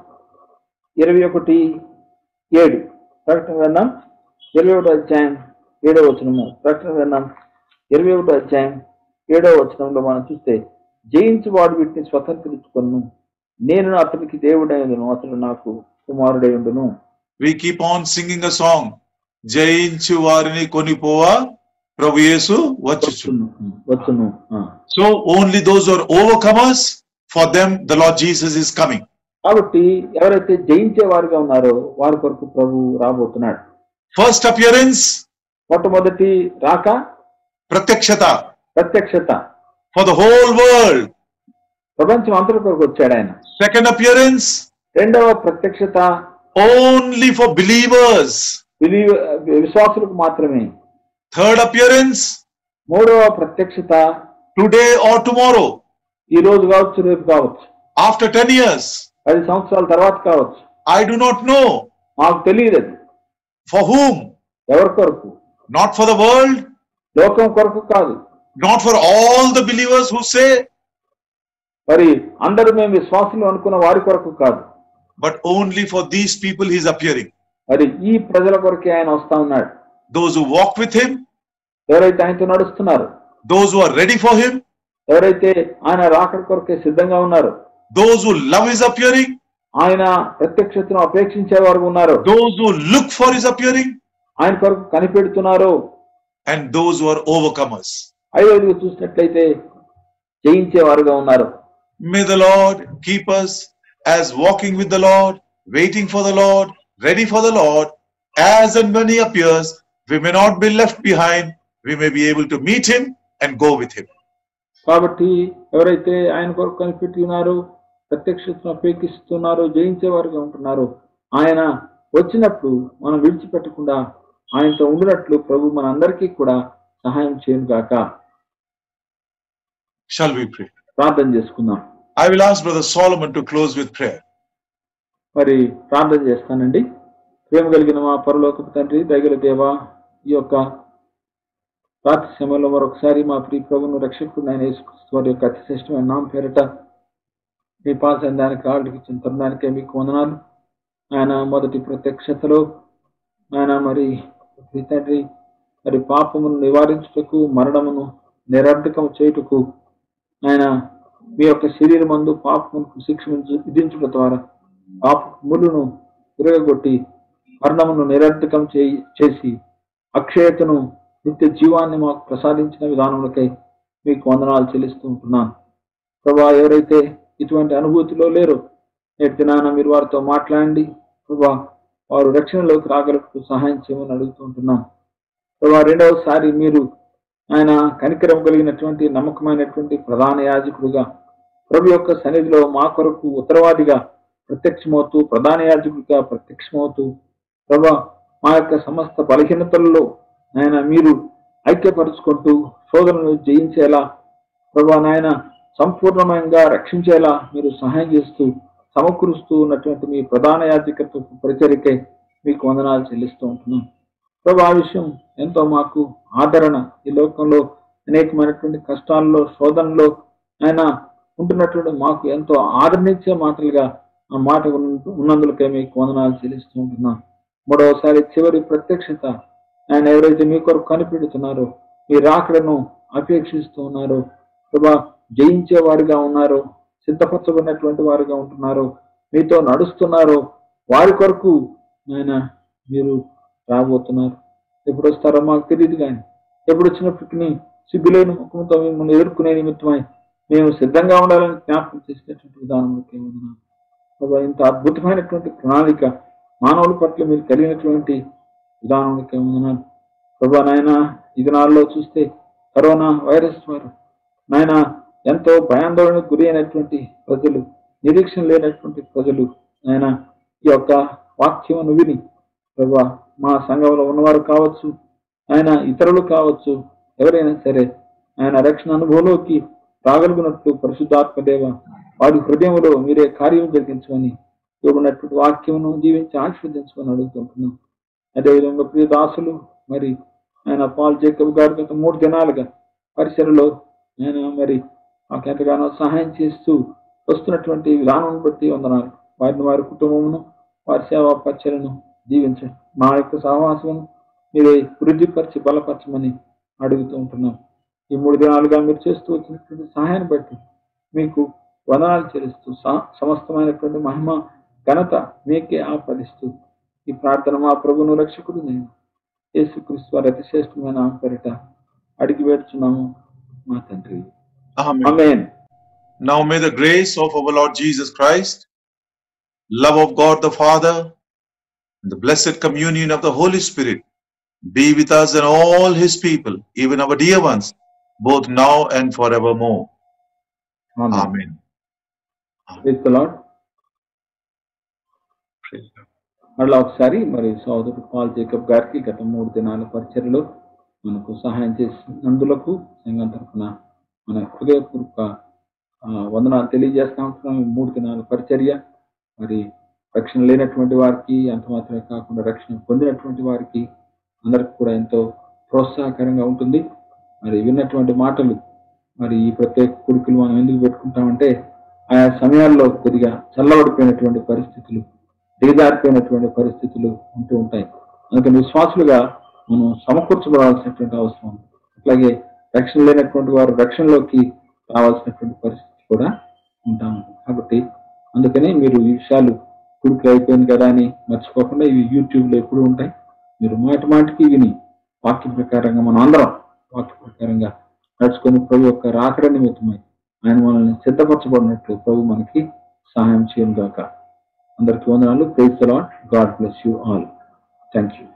21:7. ప్రకటన గ్రంథం 21వ అధ్యాయం 7వ వచనము. ప్రకటన గ్రంథం 21వ అధ్యాయం 7వ వచనంలో మనం చూస్తే, జయించు వాడు వీటిని స్వతంత్రించుకొను, నేను అతనికి దేవుడైనను, అతడు నాకు కుమారుడై ఉండును. We keep on singing a song. జయించు వారిని కొనిపోవా ప్రభు యేసు వచ్చును. So only those who are overcomers, for them the Lord Jesus is coming. కాబట్టి ఎవరైతే జయించే వారుగా ఉన్నారో వారి కొరకు ప్రభు రాబోతున్నాడు. First appearance, మొట్టమొదటి రాక ప్రత్యక్షత for the whole world. ప్రపంచం అంతటి కొరకు వచ్చాడు ఆయన. Second appearance, రెండవ ప్రత్యక్షత only for believers. విశ్వాసులకు మాత్రమే. Third appearance, మూడవ ప్రత్యక్షత today or tomorrow. ఈ రోజు కావచ్చు, రేపు కావచ్చు. after 10 years. 10 సంవత్సరాల తర్వాత కావచ్చు. I do not know. మాకు తెలియదు అది. For whom? ఎవరి కొరకు? Not for the world. లోకం కొరకు కాదు. Not for all the believers who say. మరి అందరూ మేము విశ్వాసులు అనుకున్న వారి కొరకు కాదు. But only for these people he is appearing. మరి ఈ ప్రజల కొరకే ఆయన వస్తా ఉన్నాడు. Those who walk with him. ఎవరైతే ఆయనతో నడుస్తున్నారు. Those who are ready for him. ఎవరైతే ఆయన రాకడ కొరకే సిద్ధంగా ఉన్నారు. Those who love his appearing. ఆయన ప్రత్యక్షతను అపేక్షించే వారు ఉన్నారు. Those who look for his appearing. ఆయన కొరకు కనిపెడుతున్నారు. And those who are overcomers. ఐదవదిగా చూసినట్లయితే జయించే వారుగా ఉన్నారు. May the Lord keep us as walking with the Lord, waiting for the Lord, ready for the Lord. As and when he appears, we may not be left behind. We may be able to meet him and go with him. కాబట్టి ఎవరైతే ఆయన కొరకు కనిపెట్టి ఉన్నారో, ప్రత్యక్షతను అపేక్షిస్తున్నారో, జయించే వారుగా ఉంటున్నారు, ఆయన వచ్చినప్పుడు మనం విడిచిపెట్టకుండా ఆయనతో ఉండినట్లు ప్రభు మనందరికీ కూడా సహాయం చేయను గాక. Shall we pray? ప్రార్థన చేసుకుందాం. I will ask Brother Solomon to close with prayer. మరి ప్రార్థన చేస్తానండి. ప్రేమ కలిగిన మా పరలోకపు తండ్రి, దయగల దేవా, ఈ యొక్క రాత్రి సమయంలో మరొకసారి మా ప్రియ ప్రభువును రక్షకుడు ఆయన యేసుక్రీస్తు వారి యొక్క అతిశ్రేష్టమైన నామం పేరట మీ పాసందానికి ఆడికి ఇచ్చిన తరుణానికే మీకు వందనాలు. ఆయన మొదటి ప్రత్యక్షతలో ఆయన మరి తండ్రి మరి పాపమును నివారించుటకు, మరణమును నిరర్ధకం చేయుటకు ఆయన మీ యొక్క శరీరమందు పాపమునకు శిక్ష విధించుట ద్వారా పాప ములును తిరగగొట్టి మరణమును నిరర్ధకం చేసి అక్షయతను, నిత్య జీవాన్ని మాకు ప్రసాదించిన విధానములకై మీకు వందనాలు చెల్లిస్తూ ఉంటున్నాను. ప్రభా, ఎవరైతే ఇటువంటి అనుభూతిలో లేరో నేటి దినాన మీరు వారితో మాట్లాడండి. ప్రభా, వారు రక్షణలోకి రాగలకు సహాయం చేయమని అడుగుతూ ఉంటున్నాం. ప్రభా, రెండవసారి మీరు ఆయన కనికరం కలిగినటువంటి నమ్మకమైనటువంటి ప్రధాన యాజకుడుగా ప్రభు యొక్క సన్నిధిలో మా కొరకు ఉత్తరవాదిగా ప్రత్యక్షమవుతూ, ప్రధాన యాజకుడిగా ప్రత్యక్షమవుతూ, ప్రభా మా యొక్క సమస్త బలహీనతలలో ఆయన మీరు ఐక్యపరుచుకుంటూ శోధనను జయించేలా, ప్రభా నాయన సంపూర్ణంగా రక్షించేలా మీరు సహాయం చేస్తూ సమకూరుస్తూ ఉన్నటువంటి మీ ప్రధాన యాజకత్వ పరిచర్యకై మీకు వందనాలు చెల్లిస్తూ ఉంటున్నాం. ప్రభా, ఆ విషయం ఎంతో మాకు ఆదరణ. ఈ లోకంలో అనేకమైనటువంటి కష్టాల్లో, శోధనలో ఆయన ఉంటున్నటువంటి మాకు ఎంతో ఆదరణించే మాటలుగా ఆ మాట ఉన్నందులకే మీకు వందనాలు చెల్లిస్తూ ఉంటున్నాం. మూడవసారి చివరి ప్రత్యక్షత ఆయన ఎవరైతే మీ కొరకు కనిపెడుతున్నారో, మీ రాకడను అపేక్షిస్తూ ఉన్నారో, ప్రభా జయించే వారిగా ఉన్నారో, సిద్ధపరచబడినటువంటి వారిగా ఉంటున్నారో, మీతో నడుస్తున్నారో, వారి కొరకు ఆయన మీరు రాబోతున్నారు. ఎప్పుడు వస్తారో మాకు తెలియదు, కానీ ఎప్పుడు వచ్చినప్పటికీ సిగ్గులేని ముఖంతో మిమ్మల్ని ఎదుర్కొనే నిమిత్తమై మేము సిద్ధంగా ఉండాలని జ్ఞాపకం చేసినటువంటి విధానంలోకి ఉన్నాం. ప్రభా, ఇంత అద్భుతమైనటువంటి ప్రణాళిక మానవుల పట్ల మీరు కలిగినటువంటి విధానంలోకి ఉన్నాను. ప్రభా నాయన, ఈ దినాల్లో చూస్తే కరోనా వైరస్ వారు నాయన ఎంతో భయాందోళనకు గురి అయినటువంటి ప్రజలు, నిరీక్షణ లేనటువంటి ప్రజలు ఆయన ఈ యొక్క వాక్యమును విని ప్రభా మా సంఘంలో ఉన్నవారు కావచ్చు, ఆయన ఇతరులు కావచ్చు, ఎవరైనా సరే ఆయన రక్షణ అనుభవంలోకి రాగలుగునట్లు పరిశుద్ధాత్మ దేవ వాడి హృదయంలో మీరే కార్యం జరిగించమని ఇవ్వబడినటువంటి వాక్యమును జీవించి ఆశీర్వదించమని అడుగుతుంటున్నాం. అదేవిధంగా ప్రియ దాసులు మరి ఆయన పాల్ జేకబ్ గారు గత 3 దినాలుగా పరిసరలో ఆయన మరి మాకు ఎంతగానో సహాయం చేస్తూ వస్తున్నటువంటి విధానం బట్టి వందనాలు. వారిని, వారి కుటుంబమును, వారి సేవా పరిచయను దీవించండి. మా యొక్క సహవాసమును మీరే వృద్ధిపరిచి బలపరచమని అడుగుతూ ఉంటున్నాం. ఈ 3 దినాలుగా మీరు చేస్తూ వచ్చినటువంటి సహాయాన్ని బట్టి మీకు వందనాలు చెల్లిస్తూ సమస్తమైనటువంటి మహిమ ఘనత మీకే ఆపాదిస్తూ ఈ ప్రార్థన మా ప్రభువును రక్షకుడు నేను యేసుక్రీస్తు వారి అతిశ్రేష్టమైన పేరిట అడిగి వేడుచున్నాము మా తండ్రి. ఆమేన్. Now may the grace of our Lord Jesus Christ, love of God the Father, and the blessed communion of the Holy Spirit be with us and all his people, even our dear ones, both now and forevermore. Amen. Praise the Lord. మళ్ళా ఒకసారి మరి సోదరుడు Paul Jacob గారికి గత 3 దినాల పరిచర్యలో మనకు సహాయం చేసినందులకు సంఘం తరఫున మన హృదయపూర్వక వందనాలు తెలియజేస్తా ఉంటున్నాం. 3 దినాల పరిచర్య మరి రక్షణ లేనటువంటి వారికి, అంత మాత్రమే కాకుండా రక్షణ పొందినటువంటి వారికి అందరికి కూడా ఎంతో ప్రోత్సాహకరంగా ఉంటుంది. మరి విన్నటువంటి మాటలు మరి ఈ ప్రత్యేక కూడికలు మనం ఎందుకు పెట్టుకుంటామంటే ఆయా సమయాల్లో కొద్దిగా చల్లబడిపోయినటువంటి పరిస్థితులు, దిగజారిపోయినటువంటి పరిస్థితులు ఉంటూ ఉంటాయి. అందుకని విశ్వాసులుగా మనం సమకూర్చబడాల్సినటువంటి అవసరం ఉంది. అట్లాగే రక్షణ లేనటువంటి వారు రక్షణలోకి రావాల్సినటువంటి పరిస్థితి కూడా ఉంటాము. కాబట్టి అందుకని మీరు ఈ విషయాలు కూడికలు అయిపోయింది కదా అని మర్చిపోకుండా ఇవి యూట్యూబ్లో ఎప్పుడు ఉంటాయి. మీరు మాటికి విని వాక్య ప్రకారంగా మనం అందరం వాక్య ప్రకారంగా నడుచుకొని ప్రభు యొక్క రాకడ నిమిత్తమై ఆయన మనల్ని సిద్ధపరచబడినట్లు ప్రభు మనకి సహాయం చేయను గాక. అందరికీ వందనాలు. Praise the Lord. God bless you all. Thank you.